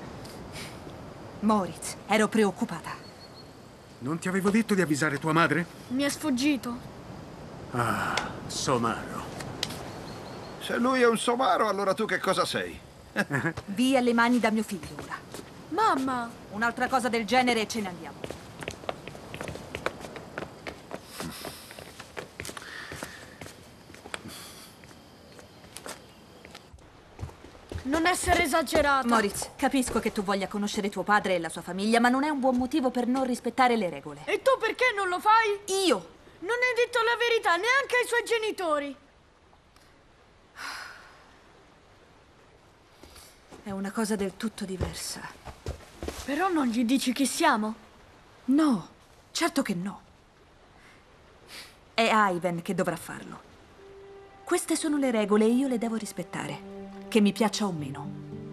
Speaker 1: Moritz, ero preoccupata.
Speaker 4: Non ti avevo detto di avvisare tua madre?
Speaker 2: Mi è sfuggito.
Speaker 4: Ah, somaro.
Speaker 6: Se lui è un somaro, allora tu che cosa sei?
Speaker 1: Via le mani da mio figlio ora.
Speaker 2: Mamma!
Speaker 1: Un'altra cosa del genere e ce ne andiamo.
Speaker 2: non essere esagerata.
Speaker 1: Moritz, capisco che tu voglia conoscere tuo padre e la sua famiglia, ma non è un buon motivo per non rispettare le regole.
Speaker 2: E tu perché non lo fai?
Speaker 1: Io?
Speaker 2: Non hai detto la verità neanche ai suoi genitori.
Speaker 1: È una cosa del tutto diversa.
Speaker 2: Però non gli dici chi siamo?
Speaker 1: No, certo che no. È Ivan che dovrà farlo. Queste sono le regole e io le devo rispettare, che mi piaccia o meno.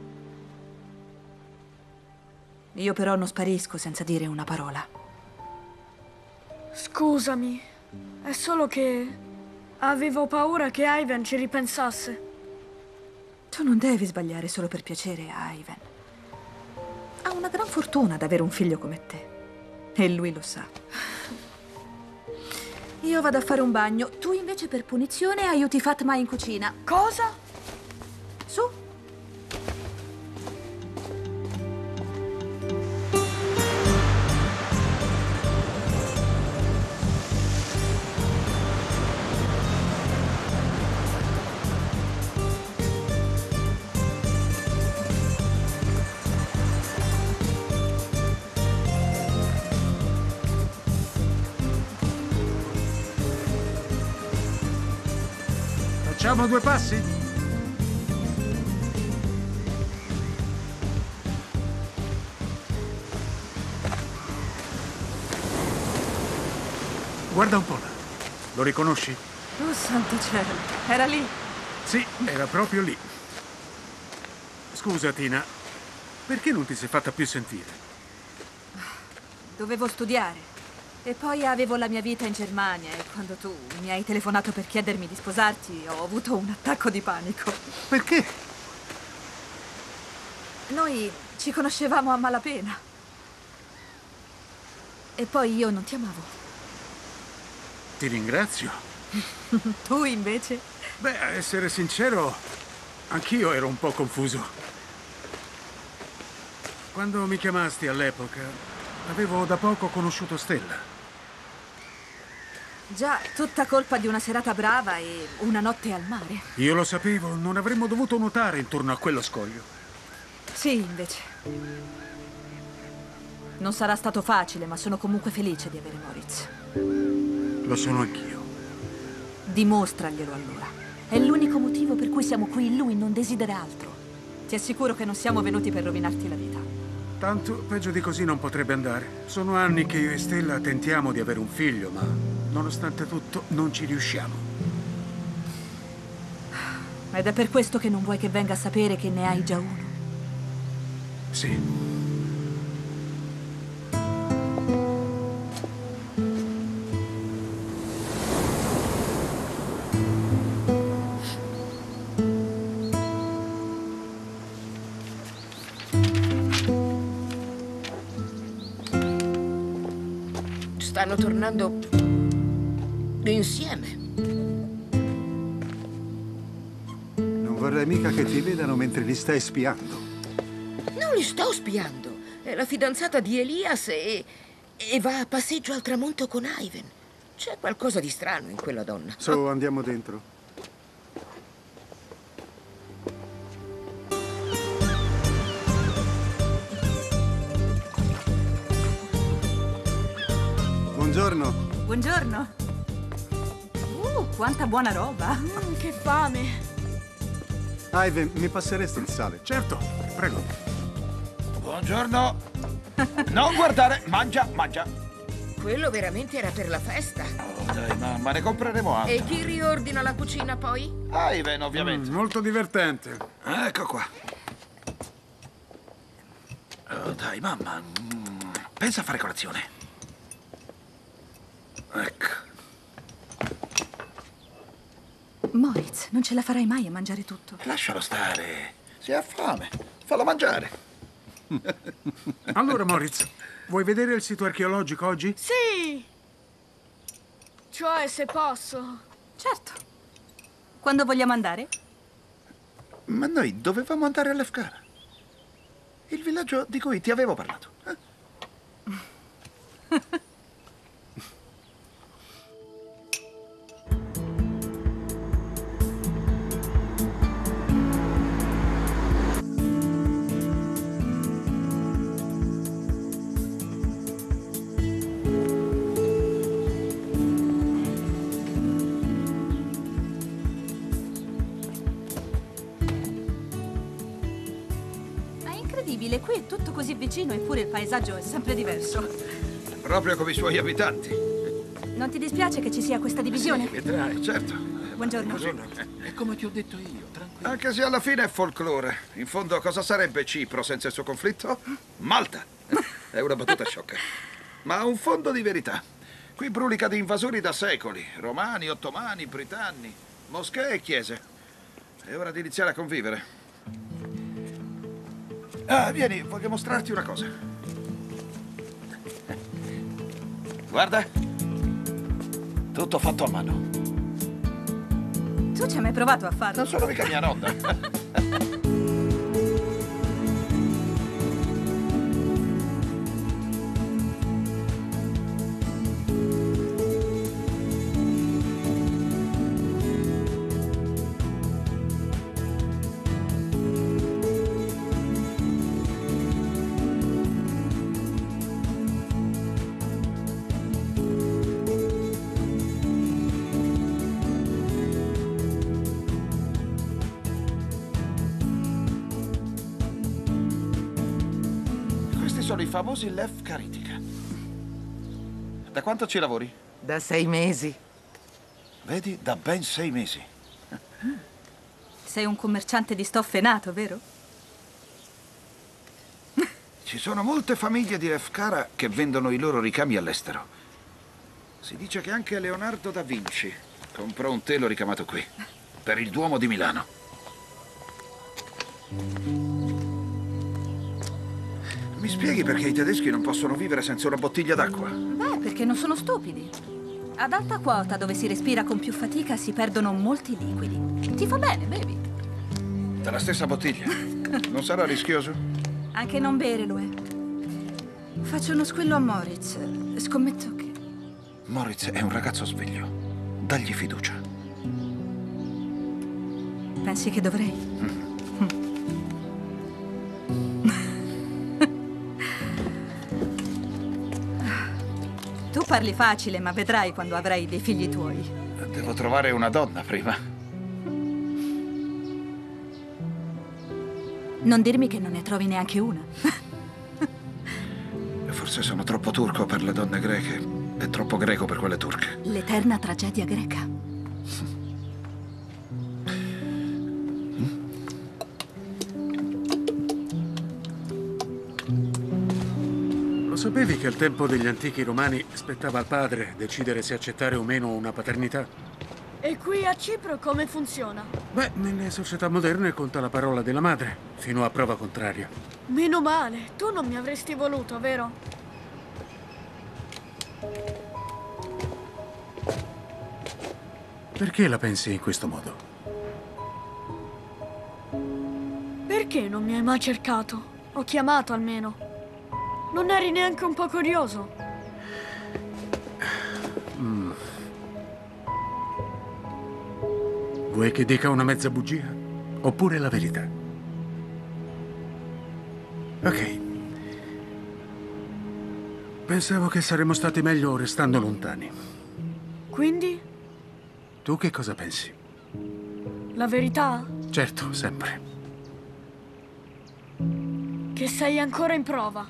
Speaker 1: Io però non sparisco senza dire una parola.
Speaker 2: Scusami, è solo che avevo paura che Ivan ci ripensasse.
Speaker 1: Tu non devi sbagliare solo per piacere a Ivan. Ha una gran fortuna ad avere un figlio come te. E lui lo sa. Io vado a fare un bagno. Tu invece per punizione aiuti Fatma in cucina.
Speaker 2: Cosa?
Speaker 1: Su.
Speaker 4: Facciamo 2 passi? Guarda un po' là. Lo riconosci?
Speaker 1: Oh, santo cielo. Era lì.
Speaker 4: Sì, era proprio lì. Scusa, Tina. Perché non ti sei fatta più sentire?
Speaker 1: Dovevo studiare. E poi avevo la mia vita in Germania e quando tu mi hai telefonato per chiedermi di sposarti ho avuto un attacco di panico.
Speaker 4: Perché?
Speaker 1: Noi ci conoscevamo a malapena. E poi io non ti amavo.
Speaker 4: Ti ringrazio.
Speaker 1: Tu invece?
Speaker 4: Beh, a essere sincero, anch'io ero un po' confuso. Quando mi chiamasti all'epoca, avevo da poco conosciuto Stella.
Speaker 1: Già, tutta colpa di una serata brava e una notte al mare.
Speaker 4: Io lo sapevo, non avremmo dovuto nuotare intorno a quello scoglio.
Speaker 1: Sì, invece. Non sarà stato facile, ma sono comunque felice di avere Moritz.
Speaker 4: Lo sono anch'io.
Speaker 1: Dimostraglielo allora. È l'unico motivo per cui siamo qui. Lui non desidera altro. Ti assicuro che non siamo venuti per rovinarti la vita.
Speaker 4: Tanto peggio di così non potrebbe andare. Sono anni che io e Stella tentiamo di avere un figlio, ma nonostante tutto non ci riusciamo.
Speaker 1: Ed è per questo che non vuoi che venga a sapere che ne hai già uno.
Speaker 4: Sì.
Speaker 10: Stanno tornando insieme.
Speaker 9: Non vorrei mica che ti vedano mentre li stai spiando.
Speaker 10: Non li sto spiando. È la fidanzata di Elias e va a passeggio al tramonto con Ivan. C'è qualcosa di strano in quella donna.
Speaker 9: Su, andiamo dentro. Buongiorno.
Speaker 1: Buongiorno. Quanta buona roba.
Speaker 2: Che fame.
Speaker 9: Ivan, mi passeresti il sale?
Speaker 4: Certo, prego.
Speaker 6: Buongiorno. Non guardare, mangia, mangia.
Speaker 10: Quello veramente era per la festa.
Speaker 6: Oh, dai, mamma, ne compreremo altro.
Speaker 10: E chi riordina la cucina poi?
Speaker 6: Ivan, ovviamente.
Speaker 4: Molto divertente.
Speaker 6: Ecco qua. Oh, dai, mamma. Pensa a fare colazione. Ecco.
Speaker 1: Moritz, non ce la farai mai a mangiare tutto.
Speaker 6: Lascialo stare. Se ha fame, fallo mangiare.
Speaker 4: Allora, Moritz, vuoi vedere il sito archeologico oggi?
Speaker 2: Sì! Cioè, se posso.
Speaker 1: Certo. Quando vogliamo andare?
Speaker 6: Ma noi dovevamo andare a Lefkara. Il villaggio di cui ti avevo parlato.
Speaker 1: incredibile, qui è tutto così vicino, eppure il paesaggio è sempre diverso.
Speaker 6: Proprio come i suoi abitanti.
Speaker 1: Non ti dispiace che ci sia questa divisione?
Speaker 6: Sì, vedrai, certo.
Speaker 1: Buongiorno.
Speaker 11: È come ti ho detto io, tranquillo.
Speaker 6: Anche se alla fine è folklore. In fondo, cosa sarebbe Cipro senza il suo conflitto? Malta! È una battuta sciocca. Ma ha un fondo di verità. Qui brulica di invasori da secoli. Romani, ottomani, britanni, moschee e chiese. È ora di iniziare a convivere. Ah, vieni, voglio mostrarti una cosa. Guarda. Tutto fatto a mano.
Speaker 1: Tu ci hai mai provato a farlo?
Speaker 6: Non sono mica mia nonna. Sono i famosi Lev Karitika. Da quanto ci lavori?
Speaker 10: Da 6 mesi.
Speaker 6: Vedi, da ben 6 mesi.
Speaker 1: Sei un commerciante di stoffe nato, vero?
Speaker 6: Ci sono molte famiglie di Lefkara che vendono i loro ricami all'estero. Si dice che anche Leonardo da Vinci comprò un telo ricamato qui, per il Duomo di Milano. Mi spieghi perché i tedeschi non possono vivere senza una bottiglia d'acqua?
Speaker 1: Beh, perché non sono stupidi. Ad alta quota, dove si respira con più fatica, si perdono molti liquidi. Ti fa bene, bevi.
Speaker 6: Dalla stessa bottiglia? Non sarà rischioso?
Speaker 1: Anche non bere lo è. Faccio uno squillo a Moritz. Scommetto che...
Speaker 6: Moritz è un ragazzo sveglio. Dagli fiducia.
Speaker 1: Pensi che dovrei? Tu parli facile, ma vedrai quando avrai dei figli tuoi.
Speaker 6: Devo trovare una donna prima.
Speaker 1: Non dirmi che non ne trovi neanche una.
Speaker 6: Forse sono troppo turco per le donne greche e troppo greco per quelle turche.
Speaker 1: L'eterna tragedia greca.
Speaker 4: Lo sapevi che al tempo degli antichi romani spettava al padre decidere se accettare o meno una paternità?
Speaker 2: E qui a Cipro come funziona?
Speaker 4: Beh, nelle società moderne conta la parola della madre, fino a prova contraria.
Speaker 2: Meno male, tu non mi avresti voluto, vero?
Speaker 4: Perché la pensi in questo modo?
Speaker 2: Perché non mi hai mai cercato? Ho chiamato almeno. Non eri neanche un po' curioso?
Speaker 4: Vuoi che dica una mezza bugia? Oppure la verità? Ok. Pensavo che saremmo stati meglio restando lontani.
Speaker 2: Quindi?
Speaker 4: Tu che cosa pensi?
Speaker 2: La verità?
Speaker 4: Certo, sempre.
Speaker 2: Che sei ancora in prova.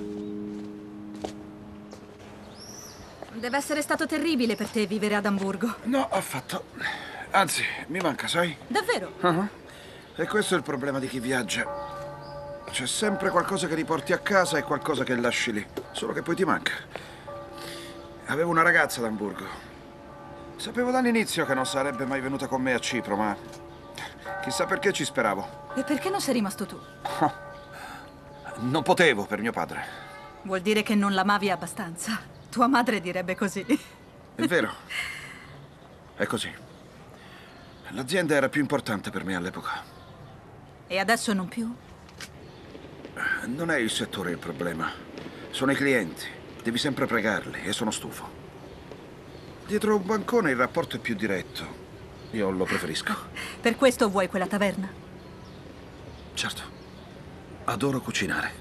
Speaker 1: Deve essere stato terribile per te vivere ad Amburgo.
Speaker 6: No, affatto. Anzi, mi manca, sai?
Speaker 1: Davvero?
Speaker 6: E questo è il problema di chi viaggia. C'è sempre qualcosa che riporti a casa e qualcosa che lasci lì. Solo che poi ti manca. Avevo una ragazza ad Amburgo. Sapevo dall'inizio che non sarebbe mai venuta con me a Cipro, ma chissà perché ci speravo.
Speaker 1: E perché non sei rimasto tu?
Speaker 6: Non potevo per mio padre.
Speaker 1: Vuol dire che non l'amavi abbastanza. Tua madre direbbe così.
Speaker 6: È vero. È così. L'azienda era più importante per me all'epoca.
Speaker 1: E adesso non più?
Speaker 6: Non è il settore il problema. Sono i clienti. Devi sempre pregarli e sono stufo. Dietro un bancone il rapporto è più diretto. Io lo preferisco.
Speaker 1: Per questo vuoi quella taverna?
Speaker 6: Certo. Adoro cucinare.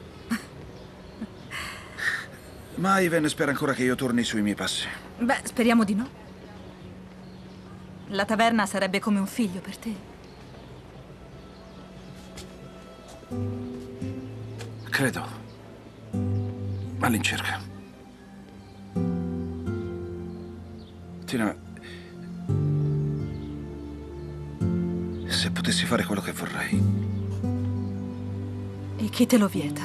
Speaker 6: Ma Ivan spera ancora che io torni sui miei passi.
Speaker 1: Beh, speriamo di no. La taverna sarebbe come un figlio per te.
Speaker 6: Credo. All'incirca. Tina, se potessi fare quello che vorrei.
Speaker 1: E chi te lo vieta?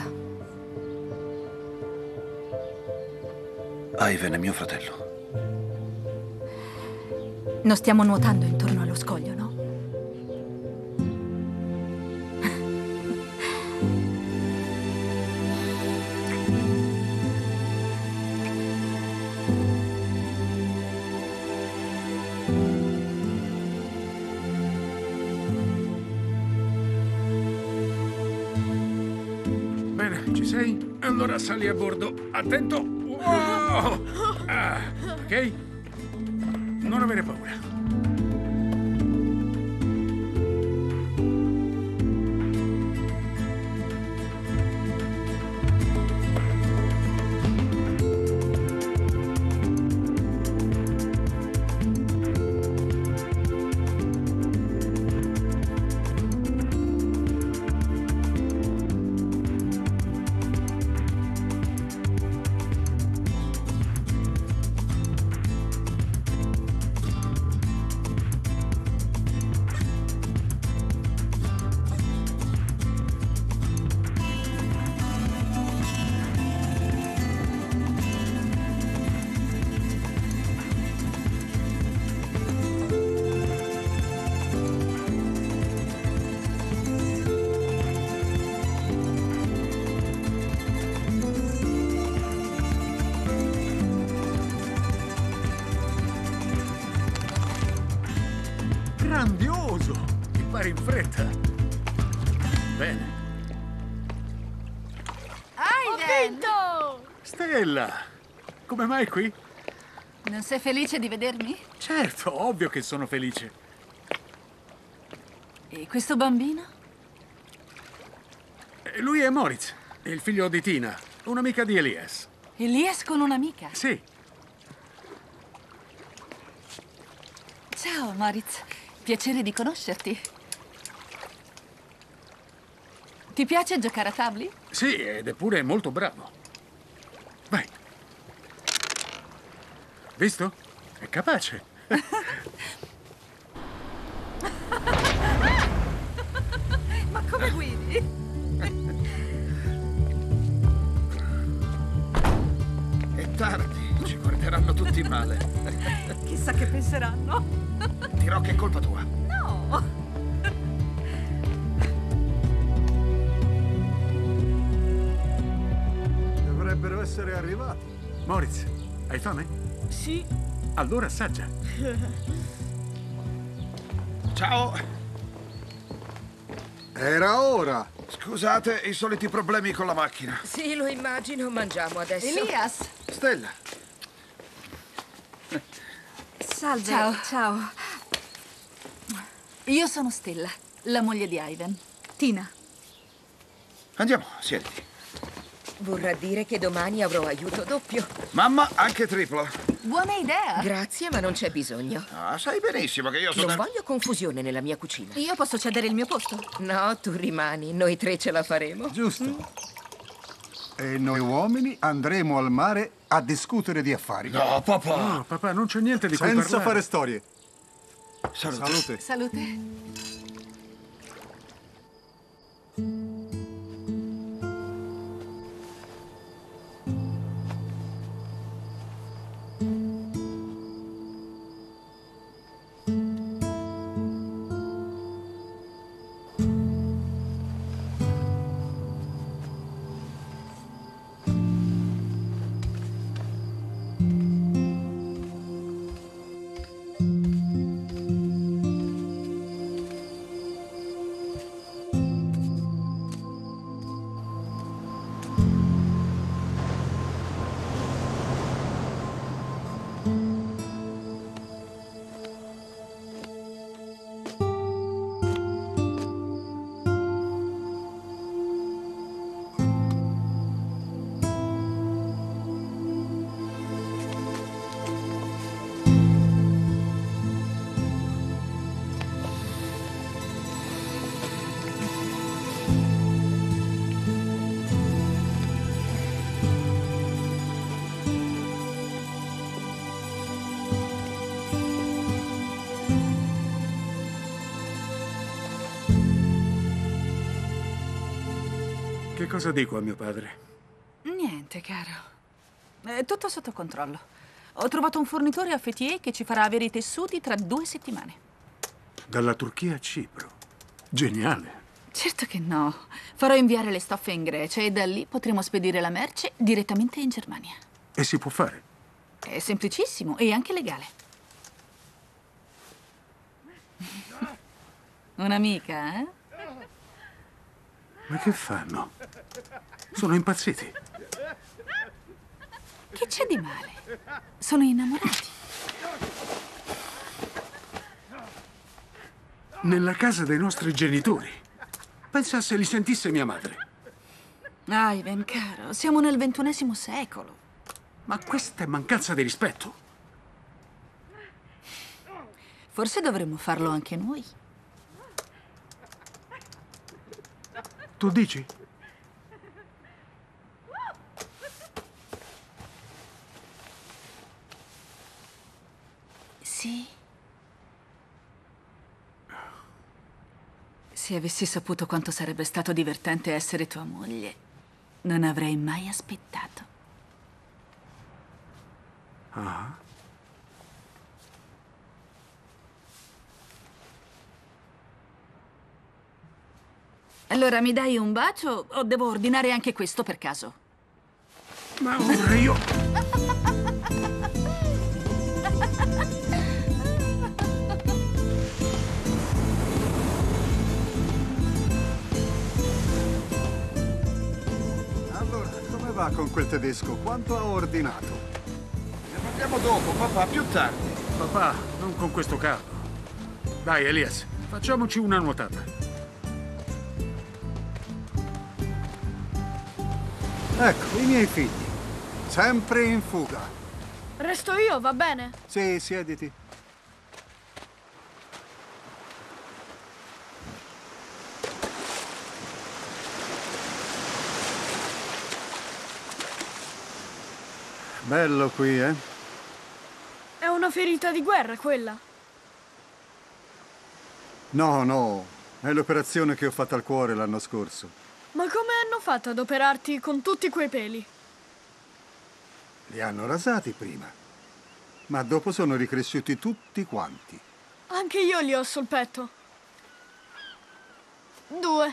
Speaker 6: Ivan è mio fratello.
Speaker 1: Non stiamo nuotando intorno allo scoglio, no?
Speaker 4: Bene, ci sei? Allora sali a bordo. Attento! Wow! Ok? Non avere paura. Grandioso! Mi pare in fretta. Bene.
Speaker 2: Ho vinto!
Speaker 4: Stella! Come mai qui?
Speaker 7: Non sei felice di vedermi?
Speaker 4: Certo, ovvio che sono felice.
Speaker 7: E questo bambino?
Speaker 4: Lui è Moritz, il figlio di Tina, un'amica di Elias.
Speaker 7: Elias con un'amica?
Speaker 4: Sì.
Speaker 7: Ciao, Moritz. Piacere di conoscerti. Ti piace giocare a tavoli?
Speaker 4: Sì, ed è pure molto bravo. Vai. Visto? È capace.
Speaker 1: Ma come guidi?
Speaker 6: È tardi, ci guarderanno tutti male.
Speaker 1: Chissà che penseranno.
Speaker 6: Dirò che è colpa tua.
Speaker 1: No!
Speaker 9: Dovrebbero essere arrivati.
Speaker 4: Moritz, hai fame?
Speaker 2: Sì.
Speaker 4: Allora assaggia.
Speaker 6: Ciao.
Speaker 9: Era ora.
Speaker 6: Scusate, i soliti problemi con la macchina.
Speaker 10: Sì, lo immagino. Mangiamo adesso.
Speaker 7: Elias!
Speaker 6: Stella.
Speaker 1: Salve.
Speaker 7: Ciao.
Speaker 1: Ciao.
Speaker 7: Io sono Stella, la moglie di Ivan.
Speaker 1: Tina.
Speaker 6: Andiamo, siediti.
Speaker 10: Vorrà dire che domani avrò aiuto doppio.
Speaker 6: Mamma, anche triplo.
Speaker 7: Buona idea!
Speaker 10: Grazie, ma non c'è bisogno.
Speaker 6: Ah, sai benissimo che io sono...
Speaker 10: Non voglio confusione nella mia cucina.
Speaker 1: Io posso cedere il mio posto?
Speaker 10: No, tu rimani. Noi tre ce la faremo.
Speaker 9: Giusto. E noi uomini andremo al mare a discutere di affari.
Speaker 6: No, papà.
Speaker 4: No, papà, non c'è niente di cui
Speaker 9: Senza
Speaker 4: parlare.
Speaker 9: fare storie.
Speaker 6: Salute.
Speaker 9: Salute.
Speaker 7: Salute.
Speaker 4: Che cosa dico a mio padre?
Speaker 7: Niente, caro. È tutto sotto controllo. Ho trovato un fornitore a Fetier che ci farà avere i tessuti tra 2 settimane.
Speaker 4: Dalla Turchia a Cipro. Geniale.
Speaker 7: Certo che no. Farò inviare le stoffe in Grecia e da lì potremo spedire la merce direttamente in Germania.
Speaker 4: E si può fare?
Speaker 7: È semplicissimo e anche legale. Un'amica, eh?
Speaker 4: Ma che fanno? Sono impazziti.
Speaker 7: Che c'è di male? Sono innamorati.
Speaker 4: Nella casa dei nostri genitori. Pensa se li sentisse mia madre.
Speaker 7: Ivan, caro, siamo nel XXI secolo.
Speaker 4: Ma questa è mancanza di rispetto.
Speaker 7: Forse dovremmo farlo anche noi.
Speaker 4: Tu dici?
Speaker 7: Sì. Se avessi saputo quanto sarebbe stato divertente essere tua moglie, non avrei mai aspettato.
Speaker 4: Ah.
Speaker 7: Allora, mi dai un bacio o devo ordinare anche questo per caso?
Speaker 4: Ma ora io...
Speaker 9: Allora, come va con quel tedesco? Quanto ha ordinato?
Speaker 6: Ne parliamo dopo, papà, più tardi.
Speaker 4: Papà, non con questo caldo. Dai, Elias, facciamoci una nuotata.
Speaker 9: Ecco, i miei figli. Sempre in fuga.
Speaker 2: Resto io, va bene?
Speaker 9: Sì, siediti. Bello qui, eh?
Speaker 2: È una ferita di guerra, quella.
Speaker 9: No, no. È l'operazione che ho fatto al cuore l'anno scorso.
Speaker 2: Ma come hanno fatto ad operarti con tutti quei peli?
Speaker 9: Li hanno rasati prima, ma dopo sono ricresciuti tutti quanti.
Speaker 2: Anche io li ho sul petto. 2.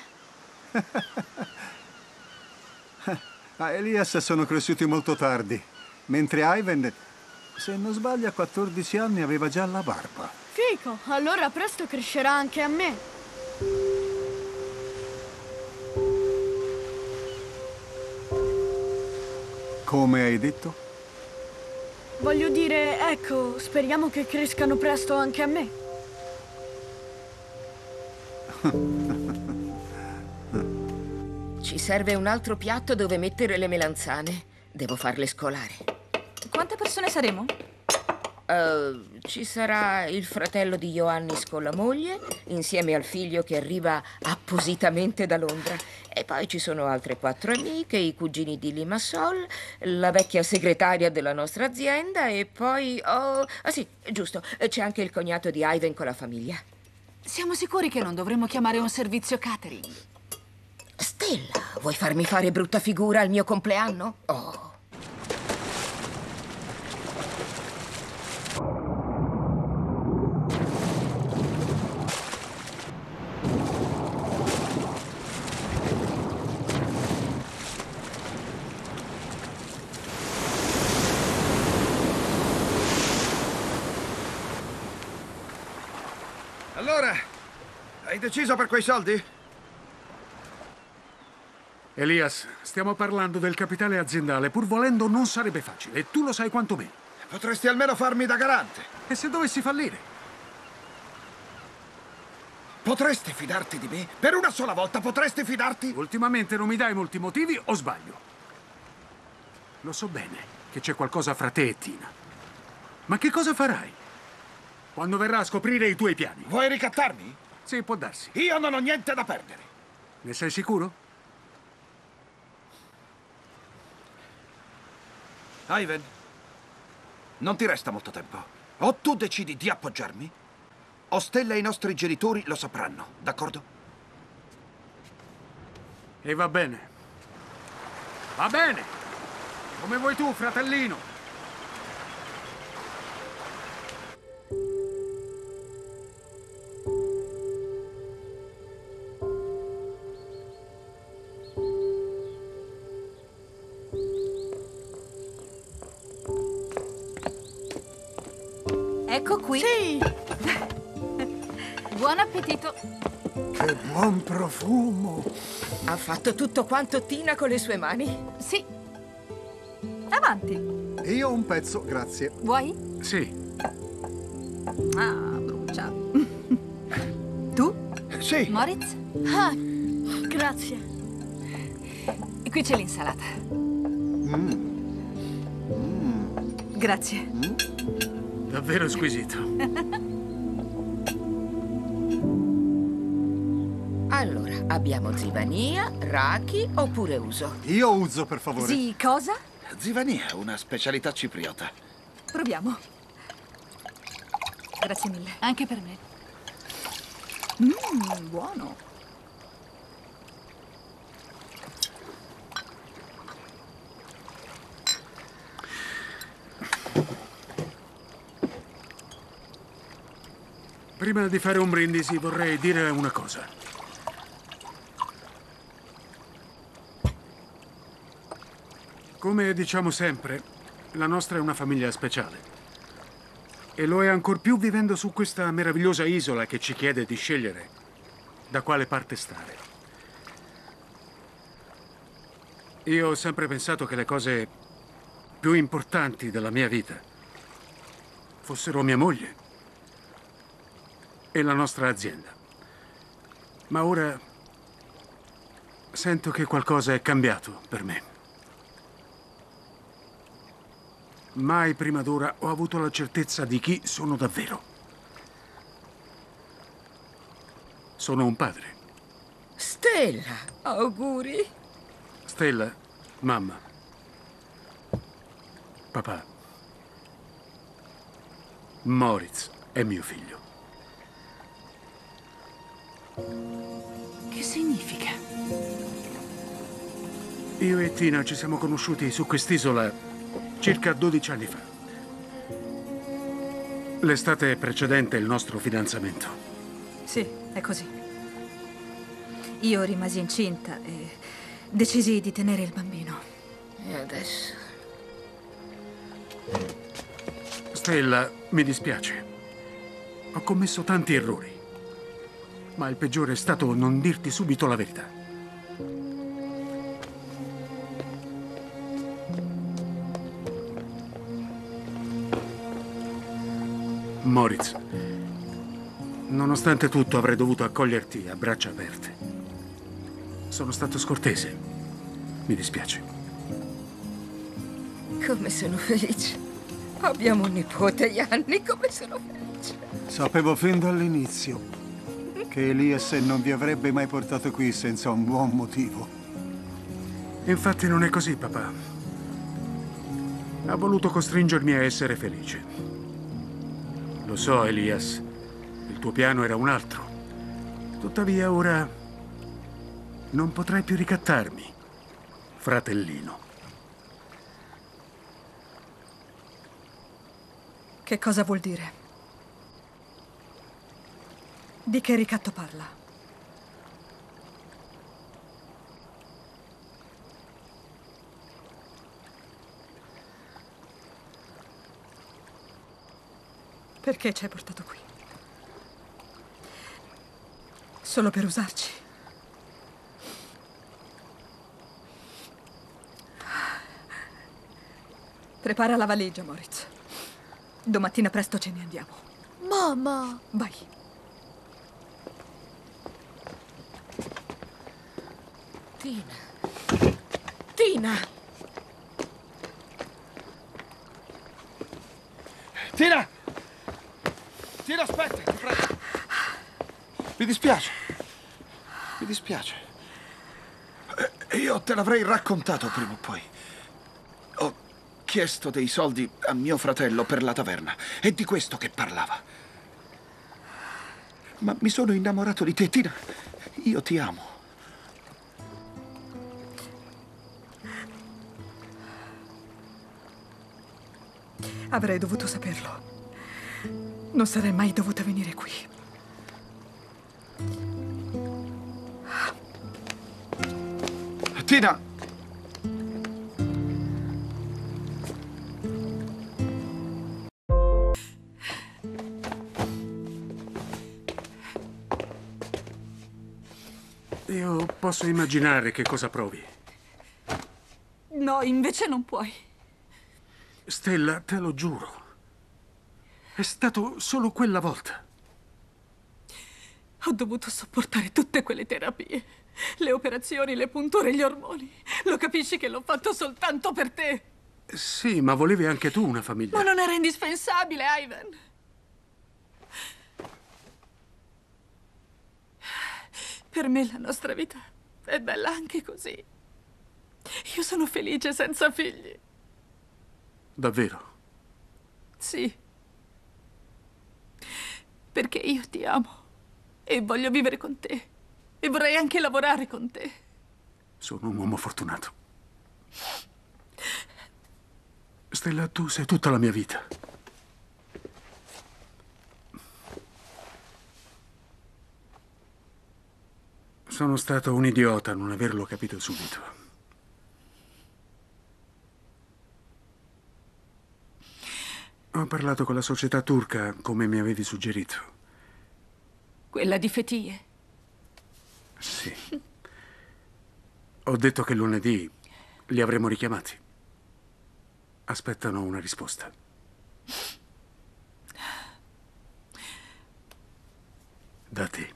Speaker 9: A Elias sono cresciuti molto tardi, mentre Ivan, se non sbaglio, a 14 anni aveva già la barba.
Speaker 2: Fico, allora presto crescerà anche a me.
Speaker 9: Come hai detto?
Speaker 2: Voglio dire, ecco, speriamo che crescano presto anche a me.
Speaker 10: Ci serve un altro piatto dove mettere le melanzane. Devo farle scolare.
Speaker 1: Quante persone saremo?
Speaker 10: Ci sarà il fratello di Ioannis con la moglie, insieme al figlio che arriva appositamente da Londra. E poi ci sono altre 4 amiche, i cugini di Limassol, la vecchia segretaria della nostra azienda e poi... ah sì, giusto, c'è anche il cognato di Ivan con la famiglia.
Speaker 7: Siamo sicuri che non dovremmo chiamare un servizio catering?
Speaker 10: Stella, vuoi farmi fare brutta figura al mio compleanno? Oh.
Speaker 6: Allora, hai deciso per quei soldi?
Speaker 4: Elias, stiamo parlando del capitale aziendale. Pur volendo non sarebbe facile. E tu lo sai quanto me.
Speaker 6: Potresti almeno farmi da garante.
Speaker 4: E se dovessi fallire?
Speaker 6: Potresti fidarti di me? Per una sola volta potresti fidarti?
Speaker 4: Ultimamente non mi dai molti motivi o sbaglio? Lo so bene che c'è qualcosa fra te e Tina. Ma che cosa farai quando verrà a scoprire i tuoi piani?
Speaker 6: Vuoi ricattarmi?
Speaker 4: Sì, può darsi.
Speaker 6: Io non ho niente da perdere.
Speaker 4: Ne sei sicuro?
Speaker 6: Ivan, non ti resta molto tempo. O tu decidi di appoggiarmi, o Stella e i nostri genitori lo sapranno, d'accordo?
Speaker 4: E va bene. Va bene. Come vuoi tu, fratellino.
Speaker 1: Ecco qui.
Speaker 2: Sì!
Speaker 7: Buon appetito.
Speaker 9: Che buon profumo!
Speaker 10: Ha fatto tutto quanto Tina con le sue mani?
Speaker 7: Sì. Avanti.
Speaker 9: Io un pezzo, grazie.
Speaker 7: Vuoi?
Speaker 4: Sì.
Speaker 1: Ah, brucia. Tu?
Speaker 6: Sì.
Speaker 7: Moritz?
Speaker 2: Ah, grazie.
Speaker 7: E qui c'è l'insalata.
Speaker 1: Grazie.
Speaker 4: Davvero squisito.
Speaker 10: Allora, abbiamo zivania, raki oppure uso?
Speaker 9: Io uso, per favore.
Speaker 1: Sì, cosa?
Speaker 6: Zivania è una specialità cipriota.
Speaker 1: Proviamo. Grazie mille.
Speaker 7: Anche per me.
Speaker 1: Buono.
Speaker 4: Prima di fare un brindisi vorrei dire una cosa. Come diciamo sempre, la nostra è una famiglia speciale. E lo è ancor più vivendo su questa meravigliosa isola che ci chiede di scegliere da quale parte stare. Io ho sempre pensato che le cose più importanti della mia vita fossero mia moglie e la nostra azienda. Ma ora sento che qualcosa è cambiato per me. Mai prima d'ora ho avuto la certezza di chi sono davvero. Sono un padre.
Speaker 10: Stella, auguri.
Speaker 4: Stella, mamma, papà, Moritz è mio figlio.
Speaker 7: Che significa?
Speaker 4: Io e Tina ci siamo conosciuti su quest'isola circa 12 anni fa. L'estate precedente il nostro fidanzamento.
Speaker 1: Sì, è così. Io rimasi incinta e decisi di tenere il bambino.
Speaker 10: E adesso?
Speaker 4: Stella, mi dispiace. Ho commesso tanti errori. Ma il peggiore è stato non dirti subito la verità. Moritz, nonostante tutto avrei dovuto accoglierti a braccia aperte. Sono stato scortese. Mi dispiace.
Speaker 10: Come sono felice. Abbiamo un nipote, Yanni, come sono felice.
Speaker 9: Sapevo fin dall'inizio che Elias non vi avrebbe mai portato qui senza un buon motivo.
Speaker 4: Infatti non è così, papà. Ha voluto costringermi a essere felice. Lo so, Elias, il tuo piano era un altro. Tuttavia ora non potrai più ricattarmi, fratellino.
Speaker 1: Che cosa vuol dire? Di che ricatto parla? Perché ci hai portato qui? Solo per usarci? Prepara la valigia, Moritz. Domattina presto ce ne andiamo.
Speaker 2: Mamma!
Speaker 1: Vai.
Speaker 10: Tina. Tina!
Speaker 6: Tina! Tina, aspetta, ti prego. Mi dispiace. Mi dispiace. Io te l'avrei raccontato prima o poi. Ho chiesto dei soldi a mio fratello per la taverna. È di questo che parlava. Ma mi sono innamorato di te, Tina. Io ti amo.
Speaker 12: Avrei dovuto saperlo. Non sarei mai dovuta venire qui.
Speaker 6: Tina!
Speaker 4: Io posso immaginare che cosa provi.
Speaker 7: No, invece non puoi.
Speaker 4: Stella, te lo giuro. È stato solo quella volta.
Speaker 7: Ho dovuto sopportare tutte quelle terapie. Le operazioni, le punture, gli ormoni. Lo capisci che l'ho fatto soltanto per te?
Speaker 4: Sì, ma volevi anche tu una famiglia.
Speaker 7: Ma non era indispensabile, Ivan. Per me la nostra vita è bella anche così. Io sono felice senza figli.
Speaker 4: Davvero?
Speaker 7: Sì. Perché io ti amo e voglio vivere con te. E vorrei anche lavorare con te.
Speaker 4: Sono un uomo fortunato. Stella, tu sei tutta la mia vita. Sono stato un idiota a non averlo capito subito. Ho parlato con la società turca, come mi avevi suggerito.
Speaker 7: Quella di Fethiye?
Speaker 4: Sì. Ho detto che lunedì li avremo richiamati. Aspettano una risposta. Da te.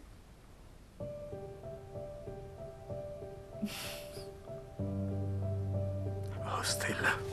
Speaker 4: Oh, Stella.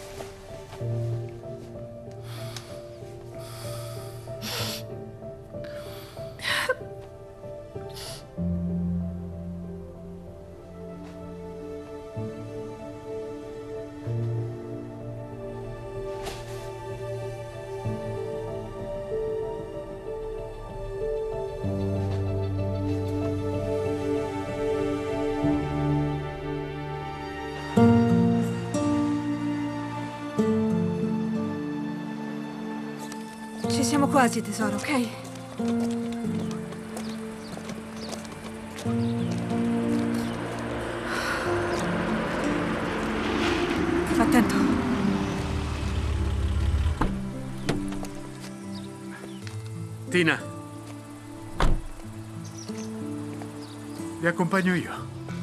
Speaker 1: Ci siamo quasi, tesoro, ok? Attento.
Speaker 4: Tina. Vi accompagno io.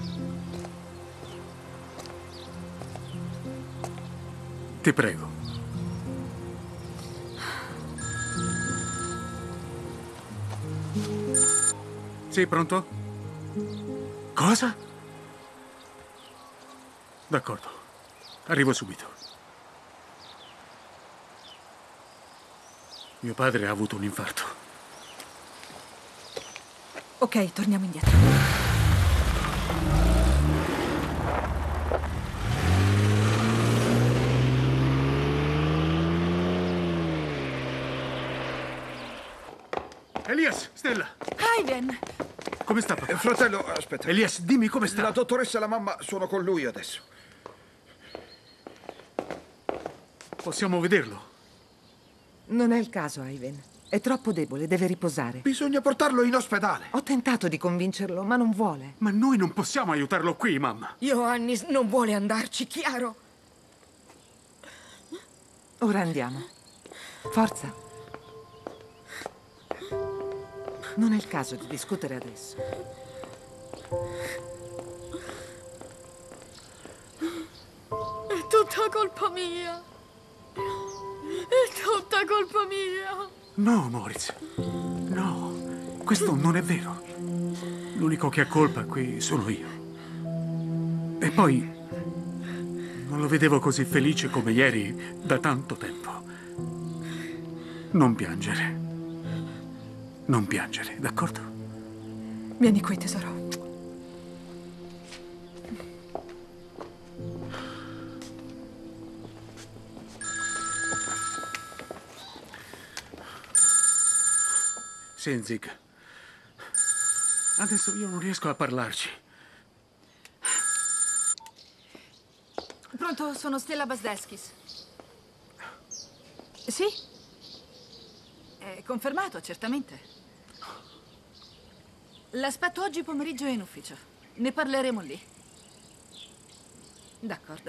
Speaker 4: Ti prego. Sì, pronto? Cosa? D'accordo. Arrivo subito. Mio padre ha avuto un infarto.
Speaker 1: Ok, torniamo indietro.
Speaker 4: Elias, Stella!
Speaker 1: Ivan!
Speaker 4: Come sta, papà?
Speaker 6: Fratello, aspetta.
Speaker 4: Elias, dimmi come sta.
Speaker 6: La dottoressa e la mamma sono con lui adesso.
Speaker 4: Possiamo vederlo?
Speaker 13: Non è il caso, Ivan. È troppo debole, deve riposare.
Speaker 6: Bisogna portarlo in ospedale.
Speaker 13: Ho tentato di convincerlo, ma non vuole.
Speaker 4: Ma noi non possiamo aiutarlo qui, mamma.
Speaker 10: Ioannis non vuole andarci, chiaro?
Speaker 13: Ora andiamo. Forza. Non è il caso di discutere adesso.
Speaker 2: È tutta colpa mia. È tutta colpa mia.
Speaker 4: No, Moritz. No, questo non è vero. L'unico che ha colpa qui sono io. E poi non lo vedevo così felice come ieri da tanto tempo. Non piangere. Non piangere, d'accordo?
Speaker 12: Vieni qui, tesoro.
Speaker 4: Senzig, adesso io non riesco a parlarci.
Speaker 1: Pronto, sono Stella Basdeskis.
Speaker 7: Sì. È confermato, certamente. L'aspetto oggi pomeriggio in ufficio. Ne parleremo lì. D'accordo.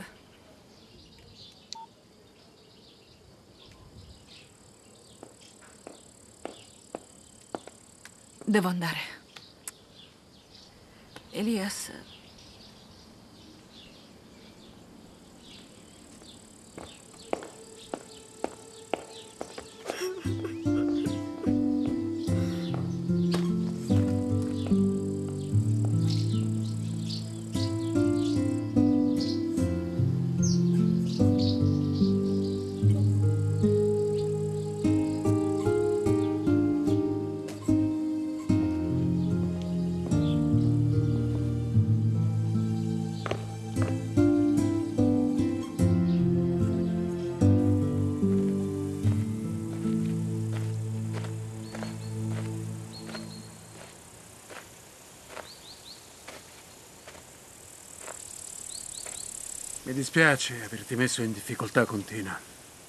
Speaker 7: Devo andare. Elias.
Speaker 4: Mi dispiace averti messo in difficoltà con Tina.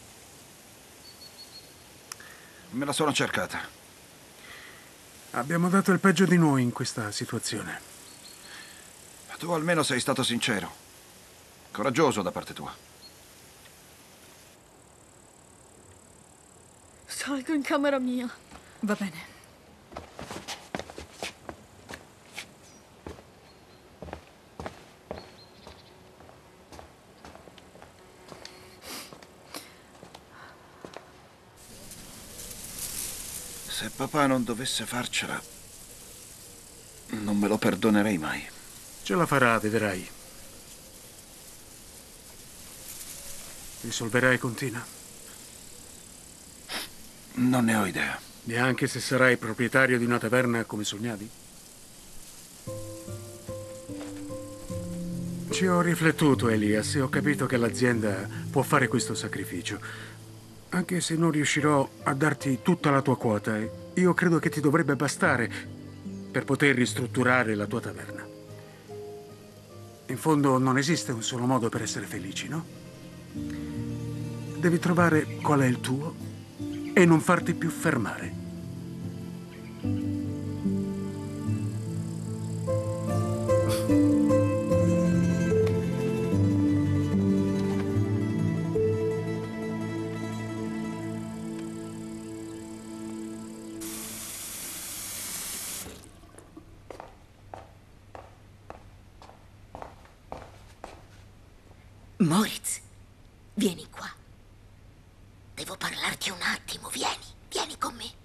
Speaker 6: Me la sono cercata.
Speaker 4: Abbiamo dato il peggio di noi in questa situazione.
Speaker 6: Tu almeno sei stato sincero. Coraggioso da parte tua.
Speaker 2: Salgo in camera mia.
Speaker 1: Va bene.
Speaker 6: Se papà non dovesse farcela, non me lo perdonerei mai.
Speaker 4: Ce la farà, vedrai. Risolverai con Tina?
Speaker 6: Non ne ho idea.
Speaker 4: Neanche se sarai proprietario di una taverna come sognavi? Ci ho riflettuto, Elias, e ho capito che l'azienda può fare questo sacrificio. Anche se non riuscirò a darti tutta la tua quota, io credo che ti dovrebbe bastare per poter ristrutturare la tua taverna. In fondo non esiste un solo modo per essere felici, no? Devi trovare qual è il tuo e non farti più fermare.
Speaker 14: Moritz, vieni qua. Devo parlarti un attimo, vieni con me.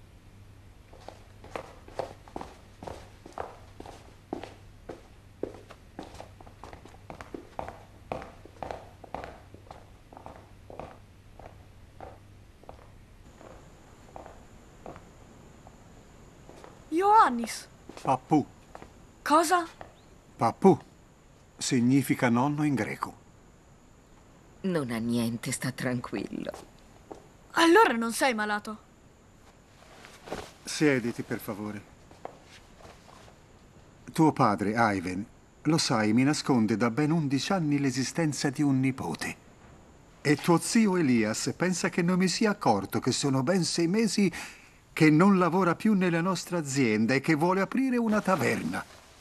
Speaker 2: Ioannis.
Speaker 9: Papù.
Speaker 2: Cosa?
Speaker 9: Papù significa nonno in greco.
Speaker 10: Non ha niente, sta tranquillo.
Speaker 2: Allora non sei malato.
Speaker 9: Siediti, per favore. Tuo padre, Ivan, lo sai, mi nasconde da ben 11 anni l'esistenza di un nipote. E tuo zio Elias pensa che non mi sia accorto che sono ben 6 mesi che non lavora più nella nostra azienda e che vuole aprire una taverna.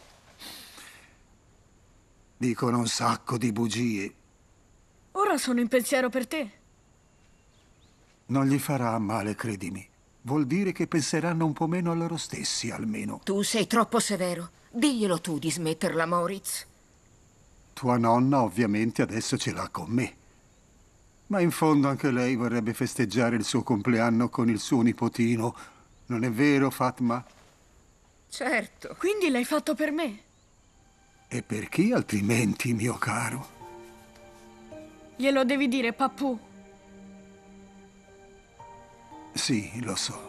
Speaker 9: Dicono un sacco di bugie.
Speaker 2: Ora sono in pensiero per te.
Speaker 9: Non gli farà male, credimi. Vuol dire che penseranno un po' meno a loro stessi, almeno.
Speaker 10: Tu sei troppo severo. Diglielo tu di smetterla, Moritz.
Speaker 9: Tua nonna ovviamente adesso ce l'ha con me. Ma in fondo anche lei vorrebbe festeggiare il suo compleanno con il suo nipotino. Non è vero, Fatma?
Speaker 10: Certo.
Speaker 2: Quindi l'hai fatto per me?
Speaker 9: E per chi altrimenti, mio caro?
Speaker 2: Glielo devi dire, papù.
Speaker 9: Sì, lo so.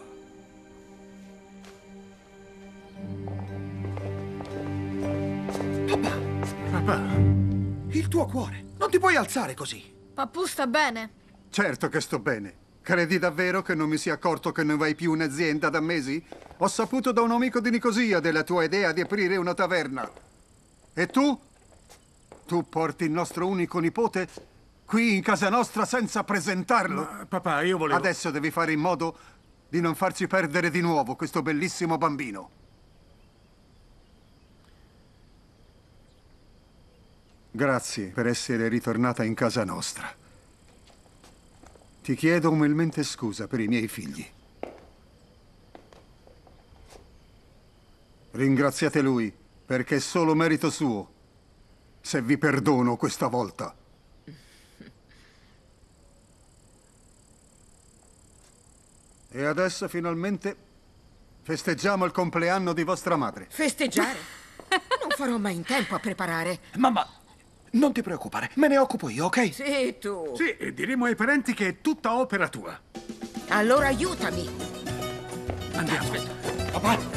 Speaker 6: Papà, il tuo cuore. Non ti puoi alzare così.
Speaker 2: Papù sta bene.
Speaker 9: Certo che sto bene. Credi davvero che non mi sia accorto che non vai più in azienda da mesi? Ho saputo da un amico di Nicosia della tua idea di aprire una taverna. E tu? Tu porti il nostro unico nipote qui in casa nostra senza presentarlo.
Speaker 4: Ma, papà, io volevo...
Speaker 9: Adesso devi fare in modo di non farci perdere di nuovo questo bellissimo bambino. Grazie per essere ritornata in casa nostra. Ti chiedo umilmente scusa per i miei figli. Ringraziate lui, perché è solo merito suo, se vi perdono questa volta. E adesso finalmente festeggiamo il compleanno di vostra madre.
Speaker 10: Festeggiare? Non farò mai in tempo a preparare.
Speaker 11: Mamma, non ti preoccupare, me ne occupo io, ok?
Speaker 10: Sì, tu.
Speaker 4: Sì, e diremo ai parenti che è tutta opera tua.
Speaker 10: Allora aiutami.
Speaker 4: Andiamo.
Speaker 11: Papà.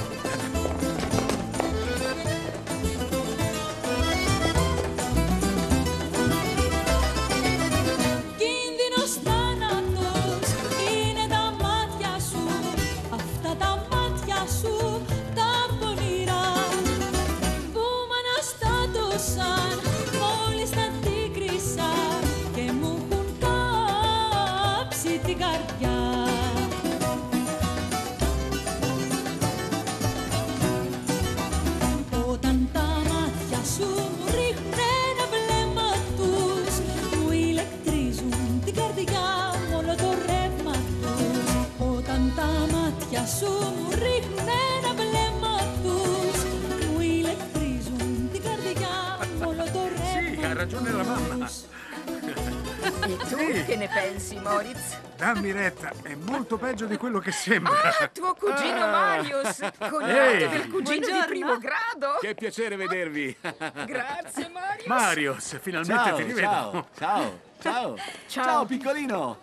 Speaker 4: Ragione la mamma.
Speaker 10: E tu che ne pensi, Moritz?
Speaker 4: Dammi retta, è molto peggio di quello che sembra.
Speaker 10: Ah, tuo cugino Marius, cognato del cugino di primo grado.
Speaker 5: Che piacere vedervi.
Speaker 10: Grazie, Marius.
Speaker 4: Marius, finalmente ti rivedo.
Speaker 5: Ciao, ciao. Ciao. Ciao, piccolino.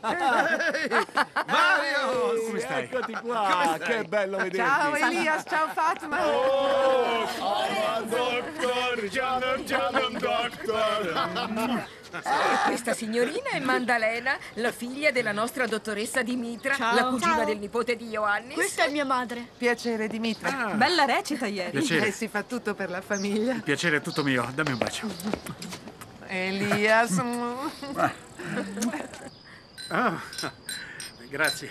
Speaker 6: Marius!
Speaker 4: Come stai?
Speaker 5: Eccoti qua. Che bello vederti.
Speaker 13: Ciao Elias, ciao Fatma.
Speaker 10: Questa signorina è Maddalena, la figlia della nostra dottoressa Dimitra,
Speaker 2: Ciao.
Speaker 10: la cugina
Speaker 2: Ciao.
Speaker 10: del nipote di Ioannis.
Speaker 2: Questa è mia madre.
Speaker 13: Piacere, Dimitra.
Speaker 1: Bella recita ieri.
Speaker 4: Piacere.
Speaker 13: Si fa tutto per la famiglia.
Speaker 4: Il piacere è tutto mio. Dammi un bacio.
Speaker 13: Elias.
Speaker 4: Ah, grazie.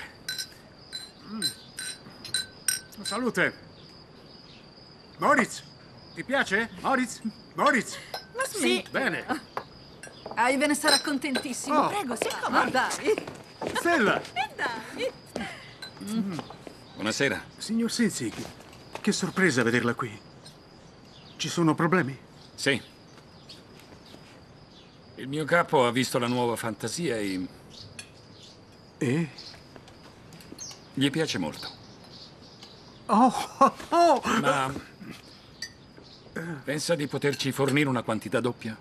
Speaker 4: Salute. Moritz, ti piace? Moritz? Moritz?
Speaker 1: Ma sì.
Speaker 4: Bene.
Speaker 7: Ivan sarà contentissimo.
Speaker 4: Oh.
Speaker 7: Prego, si accomodi.
Speaker 1: Dai.
Speaker 4: Stella.
Speaker 1: Dai.
Speaker 8: Buonasera.
Speaker 4: Signor Sinzig, che sorpresa vederla qui. Ci sono problemi?
Speaker 8: Sì. Il mio capo ha visto la nuova fantasia e...
Speaker 4: E?
Speaker 8: Gli piace molto.
Speaker 4: Oh.
Speaker 8: Ma... pensa di poterci fornire una quantità doppia?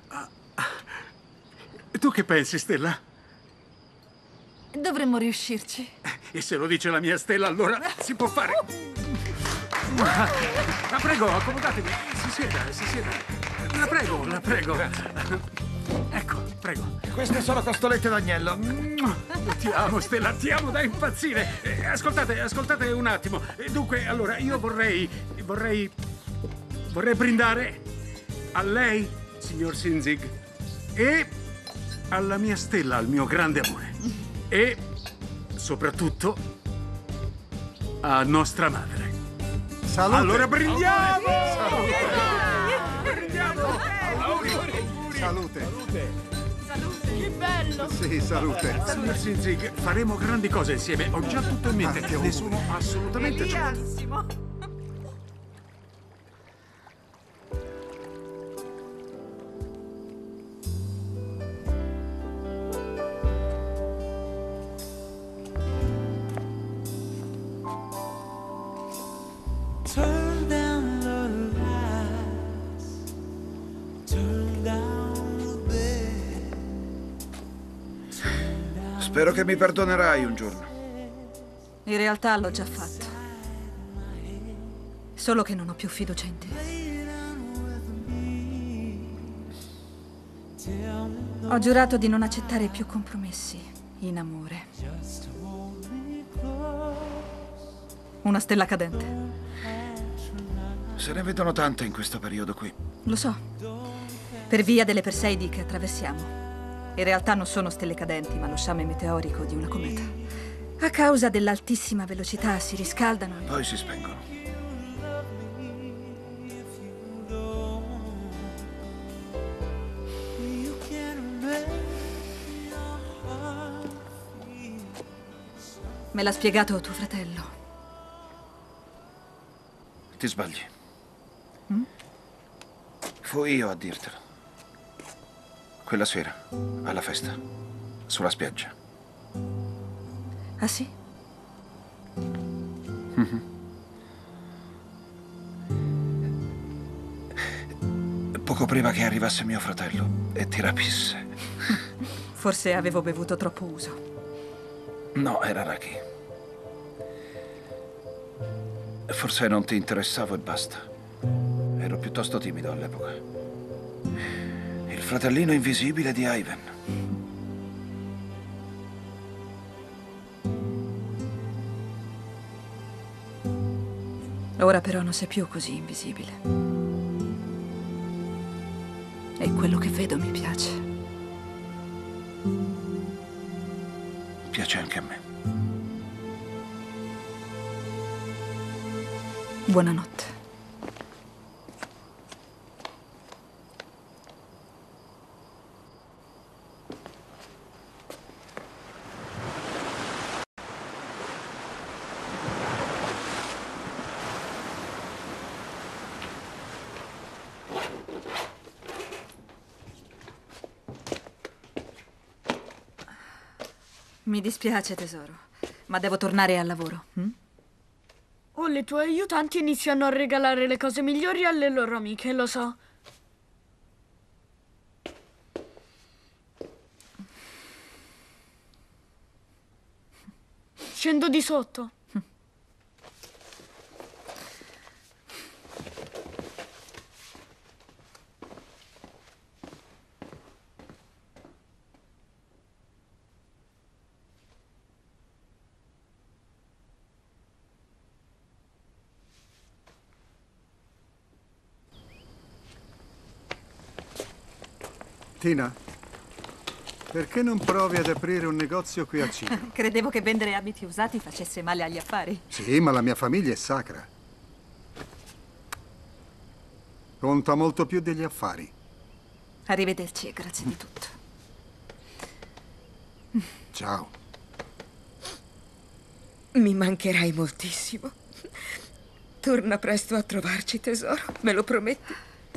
Speaker 4: Tu che pensi, Stella?
Speaker 7: Dovremmo riuscirci.
Speaker 4: E se lo dice la mia Stella, allora si può fare. Ma prego, accomodatevi. Si sieda. La prego. Ecco, prego.
Speaker 6: Queste sono costolette d'agnello.
Speaker 4: Ti amo, Stella, ti amo da impazzire. Ascoltate un attimo. Dunque, allora, io vorrei brindare a lei, signor Sinzig, e alla mia Stella, al mio grande amore. E soprattutto a nostra madre.
Speaker 9: Salute.
Speaker 4: Allora brindiamo!
Speaker 9: Salute.
Speaker 2: Che bello.
Speaker 9: Sì, salute.
Speaker 4: Signor Sinzig, faremo grandi cose insieme. Ho già tutto in mente.
Speaker 9: Tanti
Speaker 4: Ne
Speaker 9: auguri.
Speaker 4: sono assolutamente certo.
Speaker 3: Turn down the lights. Turn down the bed.
Speaker 6: Spero che mi perdonerai un giorno.
Speaker 1: In realtà l'ho già fatto. Solo che non ho più fiducia in te. Ho giurato di non accettare più compromessi in amore. Una stella cadente.
Speaker 6: Se ne vedono tante in questo periodo qui.
Speaker 1: Lo so. Per via delle Perseidi che attraversiamo. In realtà non sono stelle cadenti, ma lo sciame meteorico di una cometa. A causa dell'altissima velocità si riscaldano e
Speaker 6: Poi si spengono.
Speaker 1: me l'ha spiegato tuo fratello.
Speaker 6: Ti sbagli. Fui io a dirtelo. Quella sera, alla festa, sulla spiaggia.
Speaker 1: Ah sì?
Speaker 6: Poco prima che arrivasse mio fratello e ti rapisse.
Speaker 1: Forse avevo bevuto troppo uso.
Speaker 6: No, era raki. Forse non ti interessavo e basta. Ero piuttosto timido all'epoca. Il fratellino invisibile di Ivan.
Speaker 1: Ora però non sei più così invisibile. E quello che vedo mi piace.
Speaker 6: Piace anche a me.
Speaker 1: Buonanotte. Mi dispiace, tesoro, ma devo tornare al lavoro.
Speaker 2: Oh, le tue aiutanti iniziano a regalare le cose migliori alle loro amiche, lo so. Scendo di sotto.
Speaker 9: Tina, perché non provi ad aprire un negozio qui a Cipro?
Speaker 1: Credevo che vendere abiti usati facesse male agli affari.
Speaker 9: Sì, ma la mia famiglia è sacra. Conta molto più degli affari.
Speaker 1: Arrivederci e grazie di tutto.
Speaker 9: Ciao.
Speaker 10: Mi mancherai moltissimo. Torna presto a trovarci, tesoro. Me lo prometti?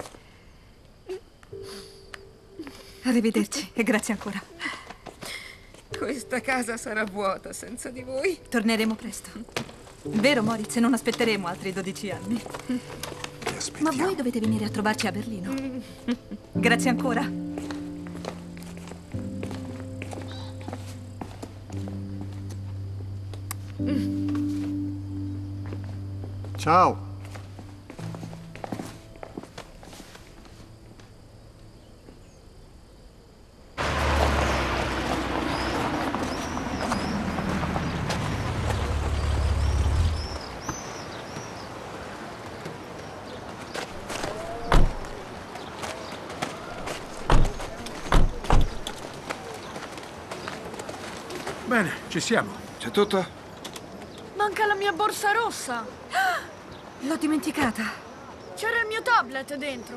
Speaker 1: Arrivederci e grazie ancora.
Speaker 10: Questa casa sarà vuota senza di voi.
Speaker 1: Torneremo presto. Vero, Moritz? Non aspetteremo altri 12 anni. Ma voi dovete venire a trovarci a Berlino. Grazie ancora.
Speaker 9: Ciao.
Speaker 4: Bene, ci siamo.
Speaker 6: C'è tutto?
Speaker 2: Manca la mia borsa rossa.
Speaker 1: L'ho dimenticata.
Speaker 2: C'era il mio tablet dentro.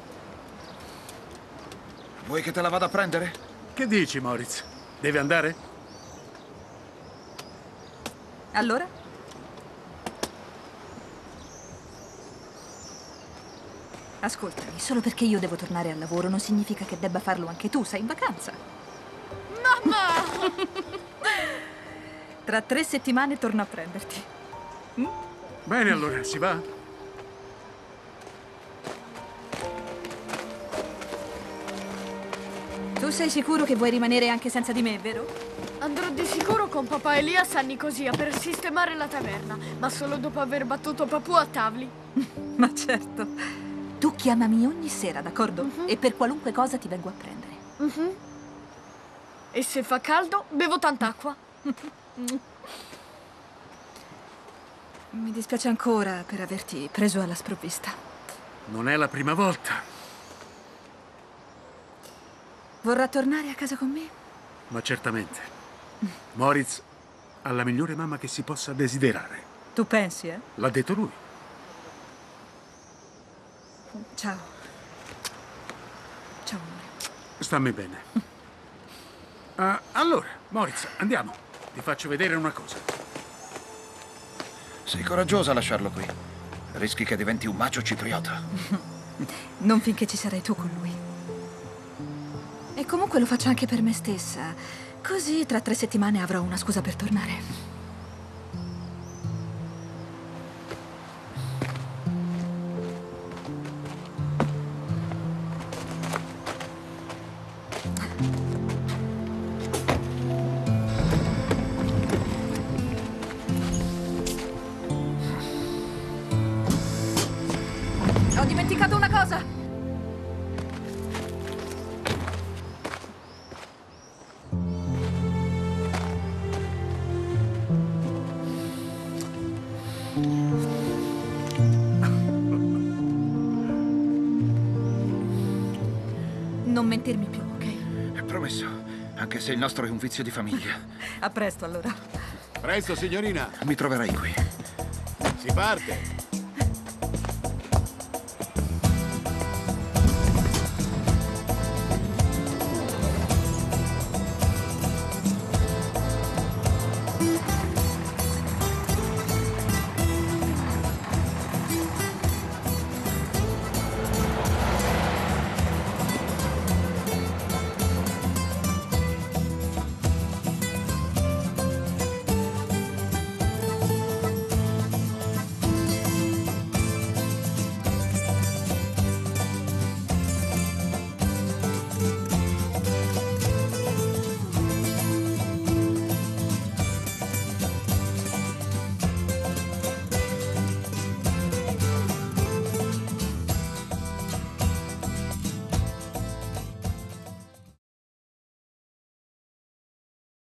Speaker 6: Vuoi che te la vada a prendere?
Speaker 4: Che dici, Moritz? Deve andare?
Speaker 1: Allora? Ascoltami, solo perché io devo tornare al lavoro non significa che debba farlo anche tu. Sei in vacanza.
Speaker 2: Mamma!
Speaker 1: Tra 3 settimane torno a prenderti.
Speaker 4: Bene, allora, si va?
Speaker 1: Tu sei sicuro che vuoi rimanere anche senza di me, vero?
Speaker 2: Andrò di sicuro con papà Elias a Nicosia per sistemare la taverna, ma solo dopo aver battuto Papù a tavoli.
Speaker 1: Ma certo. Tu chiamami ogni sera, d'accordo? E per qualunque cosa ti vengo a prendere.
Speaker 2: E se fa caldo, bevo tanta acqua.
Speaker 1: Mi dispiace ancora per averti preso alla sprovvista.
Speaker 4: Non è la prima volta.
Speaker 1: Vorrà tornare a casa con me?
Speaker 4: Ma certamente. Moritz ha la migliore mamma che si possa desiderare.
Speaker 1: Tu pensi, eh?
Speaker 4: L'ha detto lui.
Speaker 1: Ciao. Ciao, amore.
Speaker 4: Stammi bene. Allora, Moritz, andiamo. Ti faccio vedere una cosa.
Speaker 6: Sei coraggiosa a lasciarlo qui. Rischi che diventi un macio cipriota.
Speaker 1: Non finché ci sarai tu con lui. E comunque lo faccio anche per me stessa. Così tra 3 settimane avrò una scusa per tornare. Ho dimenticato una cosa! Non mentirmi più, ok?
Speaker 6: È promesso, anche se il nostro è un vizio di famiglia.
Speaker 1: A presto, allora.
Speaker 5: Presto, signorina.
Speaker 6: Mi troverai qui.
Speaker 5: Si parte.